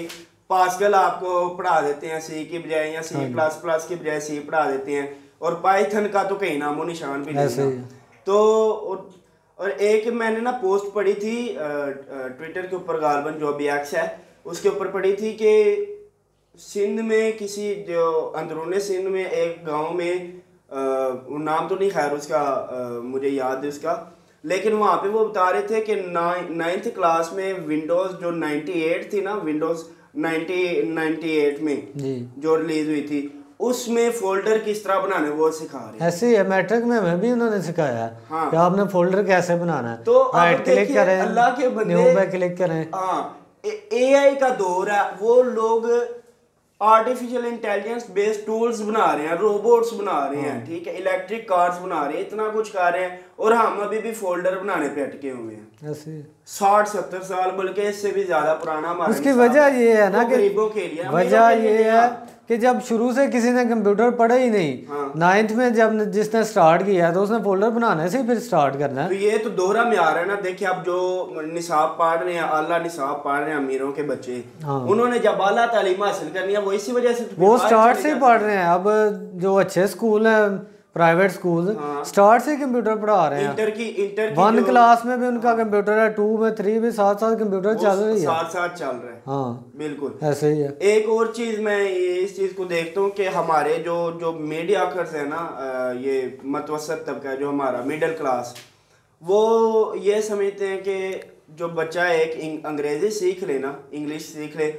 पास्कल आपको पढ़ा देते हैं सी की बजाय, या सी प्लस प्लस की बजाय सी पढ़ा देते हैं, और पाइथन का तो कहीं नामो निशान भी नहीं। तो और, और एक मैंने ना पोस्ट पढ़ी थी ट्विटर के ऊपर, गालबन जो अभी एक्स है उसके ऊपर पढ़ी थी कि सिंध में किसी जो अंदरूनी सिंध में एक गांव में आ, नाम तो नहीं खैर उसका आ, मुझे याद है उसका, लेकिन वहाँ पे वो बता रहे थे कि नाइन्थ क्लास में विंडोज़ जो अट्ठानवे थी ना, विंडोज़ अट्ठानवे में जी। जो रिलीज हुई थी, उसमें फोल्डर किस तरह बनाने वो सिखा रहे हैं। ऐसे ही है, मैट्रिक में हमें भी उन्होंने सिखाया है हाँ। कि आपने फोल्डर कैसे बनाना है। तो राइट क्लिक करें, अल्लाह के बंदे, न्यू पे क्लिक करें। हाँ, एआई का दौर है, वो लोग आर्टिफिशियल इंटेलिजेंस बेस्ड टूल्स बना रहे हैं, रोबोट्स बना रहे हैं, ठीक है, इलेक्ट्रिक कार्स बना रहे हैं, इतना कुछ कर रहे हैं, और हम अभी भी फोल्डर बनाने पे अटके हुए हैं। ऐसे साठ सत्तर साल, बल्कि इससे भी ज्यादा पुराना हमारा। उसकी वजह ये है ना कि गरीबों के लिए, वजह ये है कि जब शुरू से किसी ने कंप्यूटर पढ़ा ही नहीं, हाँ। नाइन्थ में जब जिसने स्टार्ट किया तो उसने फोल्डर बनाने से फिर स्टार्ट करना है। तो ये तो दोहरा म्यार है ना। देखिए अब जो निसाब पढ़ रहे हैं, आला निसाब पढ़ रहे हैं अमीरों के बच्चे, हाँ। उन्होंने जब आला तालीम हासिल करनी है वो इसी वजह से वो स्टार्ट से ही पढ़ रहे हैं। अब जो अच्छे स्कूल हैं, प्राइवेट स्कूल, हाँ। स्टार्ट से कंप्यूटर पढ़ा रहे हैं। इंटर की इंटर की वन क्लास में भी उनका कंप्यूटर है, टू में, थ्री में, साथ साथ कंप्यूटर चल रही है, साथ साथ चल रहा है। हाँ बिल्कुल ऐसे ही है। एक और चीज मैं इस चीज को देखता हूँ कि हमारे जो जो मीडिया खर्च है ना, ये मतवसत तबका जो हमारा मिडिल क्लास, वो ये समझते हैं कि जो बच्चा एक अंग्रेजी सीख ले ना, इंग्लिश सीख ले,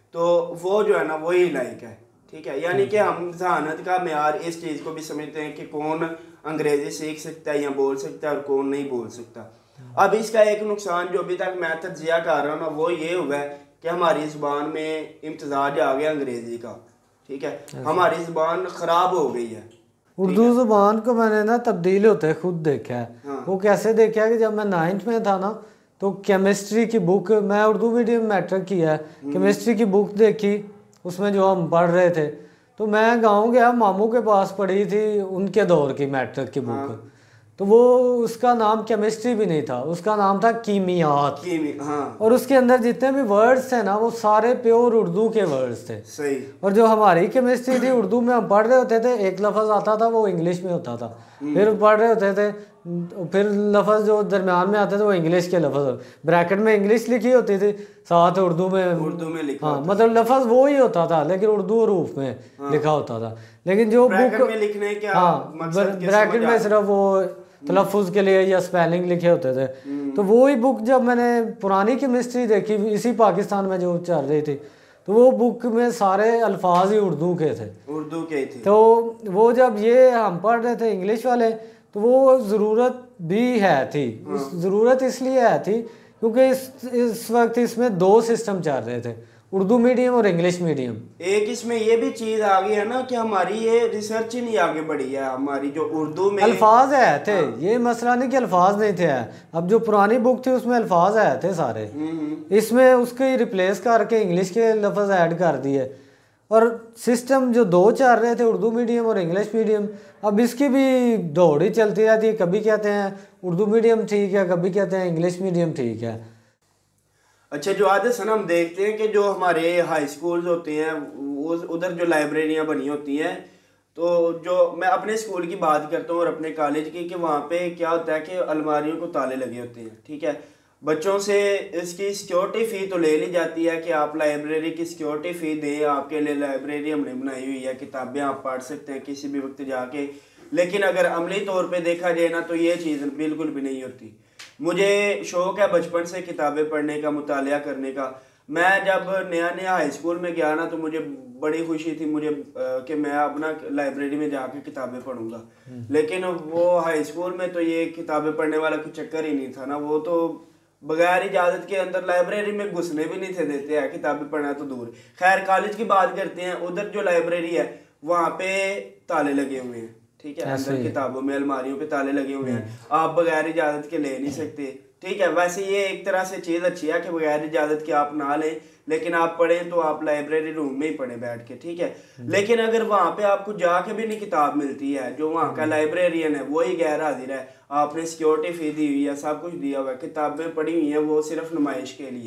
तो वो जो है ना वही लायक है, ठीक है। यानी कि हम जहानत का मेयार इस चीज़ को भी समझते हैं कि कौन अंग्रेजी सीख सकता है या बोल सकता है और कौन नहीं बोल सकता। अब इसका एक नुकसान जो अभी तक मैं तज्जिया कर रहा हूँ ना, वो ये हुआ है कि हमारी ज़ुबान में इम्तजाज आ गया अंग्रेज़ी का, ठीक है, हमारी ज़ुबान ख़राब हो गई है। उर्दू ज़ुबान को मैंने ना तब्दील होते खुद देखा है। हाँ। वो कैसे देखा है कि जब मैं नाइन्थ में था ना, तो केमिस्ट्री की बुक, मैं उर्दू मीडियम मैट्रिक किया है, केमिस्ट्री की बुक देखी, उसमें जो हम पढ़ रहे थे, तो मैं गांव गया, मामू के पास पढ़ी थी उनके दौर की मैट्रिक की बुक। हाँ। तो वो उसका नाम केमिस्ट्री भी नहीं था, उसका नाम था कीमियात। कीमी, हाँ। और उसके अंदर जितने भी वर्ड्स थे ना, वो सारे प्योर उर्दू के वर्ड्स थे। सही। और जो हमारी केमिस्ट्री थी, उर्दू में हम पढ़ रहे होते थे, एक लफ्ज़ आता था वो इंग्लिश में होता था, फिर पढ़ रहे होते थे, फिर लफ्ज़ जो दरमियान में आते थे वो इंग्लिश के लफ्ज़, ब्रैकेट में इंग्लिश लिखी होती थी, साथ उर्दू में उर्दू में लिखा, हाँ, मतलब लफ्ज़ वो ही होता था लेकिन उर्दू रूप में हाँ। लिखा होता था। लेकिन जो ब्रैकेट बुक में लिखने क्या हाँ, ब्रैकेट में सिर्फ वो तलफ़ुज़ के लिए या स्पेलिंग लिखे होते थे। तो वो ही बुक जब मैंने पुरानी केमिस्ट्री देखी इसी पाकिस्तान में जो चल रही थी, तो वो बुक में सारे अल्फाज ही उर्दू के थे, उर्दू के थे। तो वो जब ये हम पढ़ रहे थे इंग्लिश वाले, तो वो ज़रूरत भी है थी। हाँ। ज़रूरत इसलिए है थी क्योंकि इस इस वक्त इसमें दो सिस्टम चल रहे थे, उर्दू मीडियम और इंग्लिश मीडियम। एक इसमें ये भी चीज़ आ गई है ना कि हमारी ये रिसर्च ही नहीं आगे बढ़ी है, हमारी जो उर्दू में अल्फाज है थे। हाँ। ये मसला नहीं कि अल्फाज नहीं थे, अब जो पुरानी बुक थी उसमें अल्फाज आए थे सारे, इसमें उसके रिप्लेस करके इंग्लिश के लफ्ज़ ऐड कर दिए। और सिस्टम जो दो चल रहे थे, उर्दू मीडियम और इंग्लिश मीडियम, अब इसकी भी दौड़ ही चलती रहती है। कभी कहते हैं उर्दू मीडियम ठीक है, कभी कहते हैं इंग्लिश मीडियम ठीक है। अच्छा, जो आज सन हम देखते हैं कि जो हमारे हाई स्कूल्स होते हैं, उधर जो लाइब्रेरियाँ बनी होती हैं, तो जो मैं अपने स्कूल की बात करता हूँ और अपने कॉलेज की, कि वहाँ पे क्या होता है कि अलमारियों को ताले लगे होते हैं, ठीक है। बच्चों से इसकी सिक्योरिटी फ़ी तो ले ली जाती है कि आप लाइब्रेरी की सिक्योरिटी फ़ी दें, आपके लिए लाइब्रेरी हमने बनाई हुई है, किताबें आप पढ़ सकते हैं किसी भी वक्त जाके। लेकिन अगर अमली तौर पे देखा जाए ना, तो ये चीज़ बिल्कुल भी नहीं होती। मुझे शौक़ है बचपन से किताबें पढ़ने का, मुतालिया करने का। मैं जब नया नया हाई स्कूल में गया ना, तो मुझे बड़ी खुशी थी मुझे कि मैं अपना लाइब्रेरी में जाके किताबें पढ़ूंगा। लेकिन वो हाई स्कूल में तो ये किताबें पढ़ने वाला कोई चक्कर ही नहीं था ना, वो तो बगैर इजाज़त के अंदर लाइब्रेरी में घुसने भी नहीं थे देते हैं, किताबें पढ़ना तो दूर। खैर कॉलेज की बात करते हैं, उधर जो लाइब्रेरी है वहाँ पे ताले लगे हुए हैं, ठीक है, अंदर किताबों में अलमारियों पे ताले लगे हुए हैं, आप बगैर इजाज़त के ले नहीं सकते, ठीक है। वैसे ये एक तरह से चीज़ अच्छी है कि बगैर इजाज़त के आप ना लें, लेकिन आप पढ़ें तो आप लाइब्रेरी रूम में ही पढ़ें बैठ के, ठीक है। लेकिन अगर वहाँ पे आपको जाके भी नहीं किताब मिलती है, जो वहाँ का लाइब्रेरियन है वही गैर हाजिर है, आपने सिक्योरिटी फ़ी दी हुई है, सब कुछ दिया हुआ है, किताबें पढ़ी हुई हैं, वो सिर्फ नुमाइश के लिए,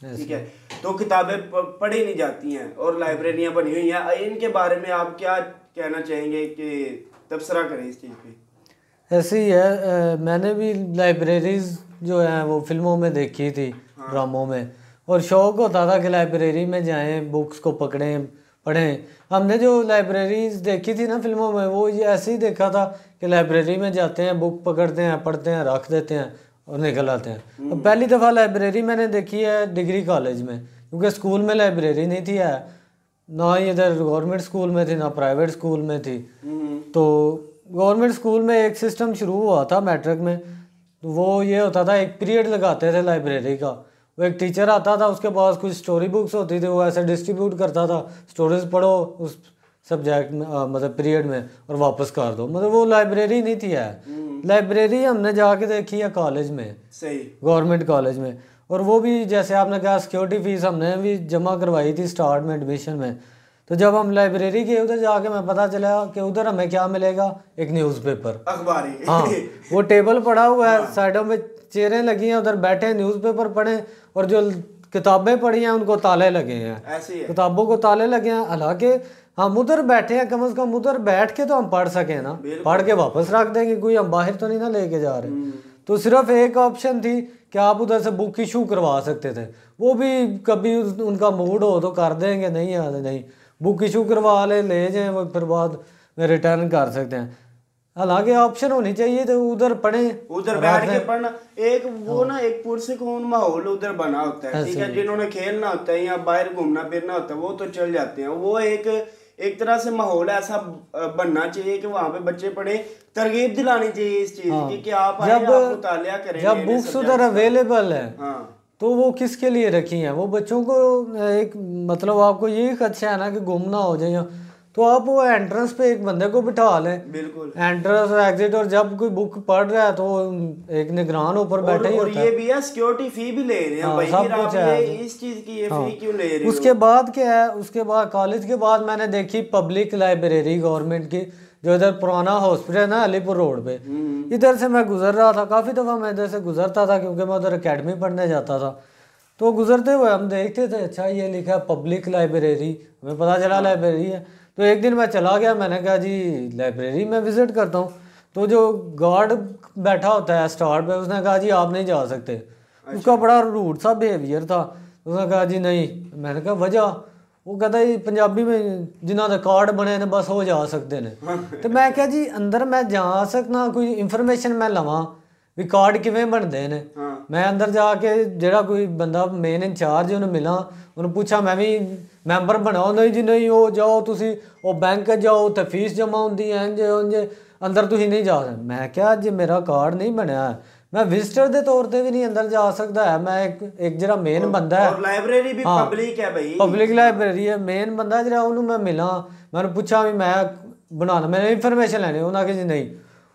ठीक है, तो किताबें पढ़ी नहीं जाती हैं और लाइब्रेरियां बनी हुई हैं। इनके बारे में आप क्या कहना चाहेंगे कि तबसरा करें इस चीज़ पे? ऐसे ही है, आ, मैंने भी लाइब्रेरीज जो है वो फिल्मों में देखी थी, हाँ। ड्रामों में, और शौक़ होता था कि लाइब्रेरी में जाएं, बुक्स को पकड़ें, पढ़ें। हमने जो लाइब्रेरीज देखी थी ना फिल्मों में, वो ये ऐसे ही देखा था कि लाइब्रेरी में जाते हैं, बुक पकड़ते हैं, पढ़ते हैं, रख देते हैं और निकल आते हैं। तो पहली दफ़ा लाइब्रेरी मैंने देखी है डिग्री कॉलेज में, क्योंकि स्कूल में लाइब्रेरी नहीं थी, है ना ही इधर गवर्नमेंट स्कूल में थी ना प्राइवेट स्कूल में थी। तो गवर्नमेंट स्कूल में एक सिस्टम शुरू हुआ था मैट्रिक में, तो वो ये होता था एक पीरियड लगाते थे लाइब्रेरी का। वो एक टीचर आता था, उसके पास कुछ स्टोरी बुक्स होती थी, वो ऐसे डिस्ट्रीब्यूट करता था, स्टोरीज पढ़ो उस सब्जेक्ट में, आ, मतलब पीरियड में, और वापस कर दो। मतलब वो लाइब्रेरी नहीं थी है। लाइब्रेरी हमने जाके देखी है कॉलेज में, सही, गवर्नमेंट कॉलेज में। और वो भी जैसे आपने कहा सिक्योरिटी फीस हमने भी जमा करवाई थी स्टार्ट में एडमिशन में। तो जब हम लाइब्रेरी गए उधर जाके मैं पता चला कि उधर हमें क्या मिलेगा, एक न्यूज़पेपर, अखबारी। हाँ, वो टेबल पड़ा हुआ है, हाँ। साइडों में चेयरें लगी हैं, उधर बैठे न्यूज़पेपर पढ़ें, और जो किताबें पढ़ी हैं उनको ताले लगे हैं, ऐसे है। किताबों को ताले लगे हैं। हालांकि हम उधर बैठे हैं, कम से कम उधर बैठ के तो हम पढ़ सकें ना, पढ़ के वापस रख देंगे, कोई हम बाहर तो नहीं ना लेके जा रहे। तो सिर्फ एक ऑप्शन थी कि आप उधर से बुक इशू करवा सकते थे, वो भी कभी उनका मूड हो तो कर देंगे, नहीं आते नहीं, बुक इशू करवा ले ले जाएं, वो फिर बाद में रिटर्न कर सकते हैं। हालांकि ऑप्शन होनी चाहिए तो उधर पढ़ें, उधर बैठ के पढ़ना। एक वो ना एक पुरसकून माहौल उधर बना होता है, ठीक है। जिन्होंने खेलना होता है या बाहर घूमना फिरना होता है वो तो चल जाते हैं। वो एक एक तरह से माहौल ऐसा बनना चाहिए कि वहाँ पे बच्चे पढ़े, तरगीब दिलानी चाहिए इस चीज की कि आप जब मुतालिया करें। जब बुक्स उधर अवेलेबल है, हाँ, तो वो किसके लिए रखी हैं? वो बच्चों को एक मतलब आपको यही खदशा है ना कि गुम ना हो जाए, तो आप वो एंट्रेंस पे एक बंदे को बिठा लें, बिल्कुल, एंट्रेंस और एग्जिट, और जब कोई बुक पढ़ रहा है तो एक निगरान ऊपर बैठे ही होता है। और ये भी है सिक्योरिटी फी भी ले रहे हैं भाई, फिर आप ये इस चीज की ये फी क्यों ले रहे हो? उसके बाद क्या है, उसके बाद कॉलेज के बाद मैंने देखी पब्लिक लाइब्रेरी गवर्नमेंट की, जो इधर पुराना हॉस्पिटल है ना अलीपुर रोड पे, इधर से मैं गुजर रहा था, काफ़ी दफ़ा मैं इधर से गुजरता था क्योंकि मैं उधर अकेडमी पढ़ने जाता था। तो गुजरते हुए हम देखते थे, अच्छा ये लिखा है पब्लिक लाइब्रेरी, हमें पता चला लाइब्रेरी है। तो एक दिन मैं चला गया, मैंने कहा जी लाइब्रेरी में विज़िट करता हूँ। तो जो गार्ड बैठा होता है स्टार्ट पे, उसने कहा जी आप नहीं जा सकते। अच्छा। उसका बड़ा रूड सा बिहेवियर था, उसने कहा जी नहीं। मैंने कहा वजह? वो कहता है पंजाबी में जिन्होंने कार्ड बने ने बस हो जा सकते हैं। तो मैं क्या जी अंदर मैं जा सकना, कोई इंफॉर्मेशन मैं लवां भी कार्ड किवें बनते हैं। हाँ। मैं अंदर जाके ਜਿਹੜਾ कोई बंदा मेन इंचार्ज उन्हें मिला, उन्हें पूछा मैं भी मैंबर बनाओ, नहीं जी नहीं वो जाओ तुसी वो बैंक जाओ तो फीस जमा होंगी है इंज इंज अंदर तुसी नहीं जा सकते। मैं क्या जी मेरा कार्ड नहीं बनया है, मैं विजिटर के तौर पर भी नहीं अंदर जा सकता है। मैं एक एक जरा मेन बंदा है, और लाइब्रेरी भी हाँ, पब्लिक है भाई, पब्लिक लाइब्रेरी है, मेन बंदा जरा उन्होंने मैं मिला, मैंने पूछा भी मैं बनाना, मैंने इंफॉर्मेशन लेनी, उन्होंने कहा जी नहीं।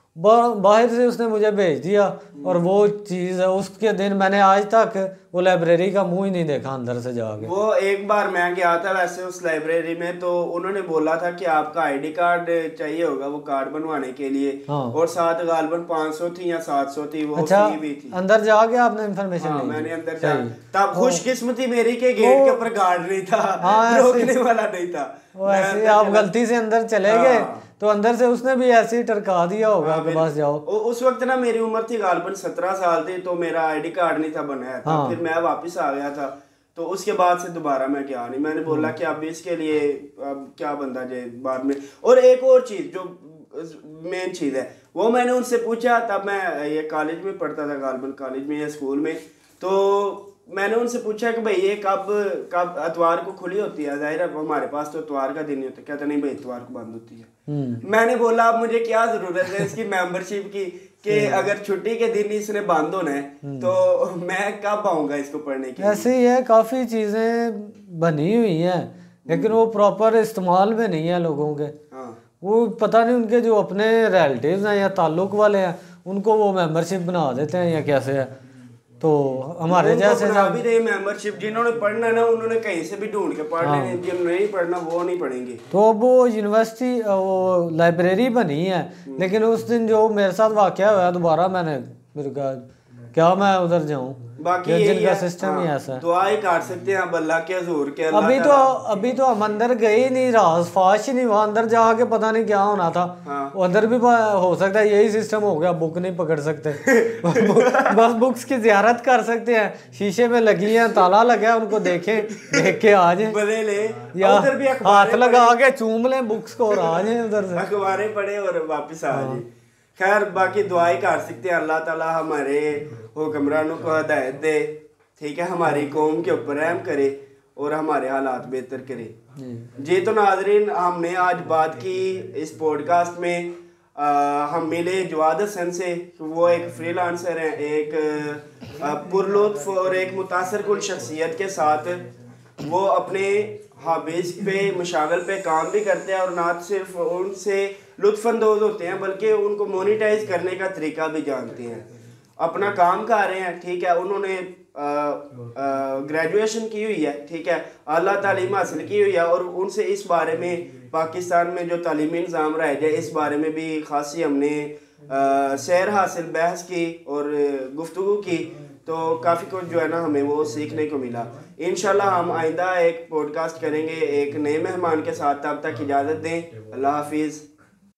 बाहर से उसने मुझे भेज दिया, और वो चीज़ है उसके दिन मैंने आज तक वो लाइब्रेरी का मुंह ही नहीं देखा अंदर से जाके। वो एक बार मैं गया था वैसे उस लाइब्रेरी में, तो उन्होंने बोला था कि आपका आईडी कार्ड चाहिए होगा वो कार्ड बनवाने के लिए। हाँ। और साथ गालबन पाँच सौ थी या सात सौ थी, वो अच्छा, भी थी। अंदर जाके आपने इन्फॉर्मेशन हाँ, मैंने अंदर जा तब खुशकिस्मती मेरी के गेट के ऊपर गार्ड नहीं था, रोकने वाला नहीं था। वो ऐसे आप गलती से अंदर चले गए तो अंदर से उसने भी ऐसे ही टरका दिया होगा कि बस जाओ। उस वक्त ना मेरी उम्र थी गालबन सत्रह साल थी, तो मेरा आईडी कार्ड नहीं था बनाया था। हाँ। फिर मैं वापस आ गया था, तो उसके बाद से दोबारा मैं गया नहीं। मैंने बोला कि अब इसके लिए अब क्या बंदा जाए बाद में। और एक और चीज़ जो मेन चीज़ है वो मैंने उनसे पूछा, तब मैं ये कॉलेज में पढ़ता था, गालबन कॉलेज में या स्कूल में, तो मैंने उनसे पूछा कि भाई ये कब कब इतवार को खुली होती है? जाहिर है हमारे पास तो इतवार का दिन ही होता है। कहता नहीं भाई इतवार को बंद होती है। मैंने बोला अब मुझे क्या जरूरत है इसकी मेंबरशिप की कि अगर छुट्टी के दिन इसने बंद होना है तो मैं कब आऊंगा इसको पढ़ने के लिए? ऐसे ही है, काफ़ी चीज़ें बनी हुई हैं लेकिन वो प्रॉपर इस्तेमाल में नहीं है लोगों के। हाँ। वो पता नहीं उनके जो अपने रिलेटिव्स हैं या ताल्लुक वाले हैं उनको वो मेंबरशिप बना देते हैं या कैसे है। तो हमारे जैसे जब भी रहे मेंबरशिप, जिन्होंने पढ़ना ना उन्होंने कहीं से भी ढूंढ के पढ़ लेना, जिन्होंने नहीं पढ़ना वो नहीं पढ़ेंगे। तो अब वो यूनिवर्सिटी वो लाइब्रेरी बनी है, लेकिन उस दिन जो मेरे साथ वाकया हुआ दोबारा मैंने फिर कहा क्या मैं उधर जाऊँ। बाकी ये यही जिनका है, सिस्टम ही हाँ, ऐसा है। दुआ ही काट सकते हैं अब अल्लाह के हजूर के। अल्लाह अभी तो ताला- अभी तो हम अंदर गए ही नहीं, राज फाश ही नहीं हुआ, अंदर जाके पता नहीं क्या होना था। हाँ। वो अंदर भी प- हो सकता है यही सिस्टम हो गया, बुक नहीं पकड़ सकते बस बुक्स की जियारत कर सकते हैं, शीशे में लगी हैं, ताला लगा है, उनको देखें, देख के आ जाएं, भले ले या उधर भी हाथ अखबारें लगा पढ़े- के चूम लें बुक्स को और आ जाएं उधर से। अखबारें पढ़े और वापस आ जाए। खैर बाकी दुआ ही कर सकते हैं, अल्लाह ताला हमारे हुक्मरानों को हदायत दे, ठीक है, हमारी कौम के ऊपर रहम करे और हमारे हालात बेहतर करे। जी तो नाजरीन, हमने आज बात की इस पॉडकास्ट में, आ, हम मिले जवाद हसन से। वो एक फ्रीलांसर हैं, एक आ, पुरलुत्फ और एक मुतासर कुन शख्सियत के साथ वो अपने हॉबीज़ पे मुशागल पे काम भी करते हैं और ना सिर्फ उनसे लुत्फ़अंदोज़ होते हैं बल्कि उनको मोनेटाइज करने का तरीका भी जानते हैं। अपना काम कर रहे हैं, ठीक है, उन्होंने ग्रेजुएशन की हुई है, ठीक है, आला तालीम हासिल की हुई है और उनसे इस बारे में पाकिस्तान में जो तालीमी निज़ाम राइज है इस बारे में भी खासी हमने सैर हासिल बहस की और गुफ्तगू की, तो काफ़ी कुछ जो है ना हमें वो सीखने को मिला। इंशाल्लाह हम आइंदा एक पॉडकास्ट करेंगे एक नए मेहमान के साथ, तब तक इजाज़त दें, अल्लाह हाफिज़।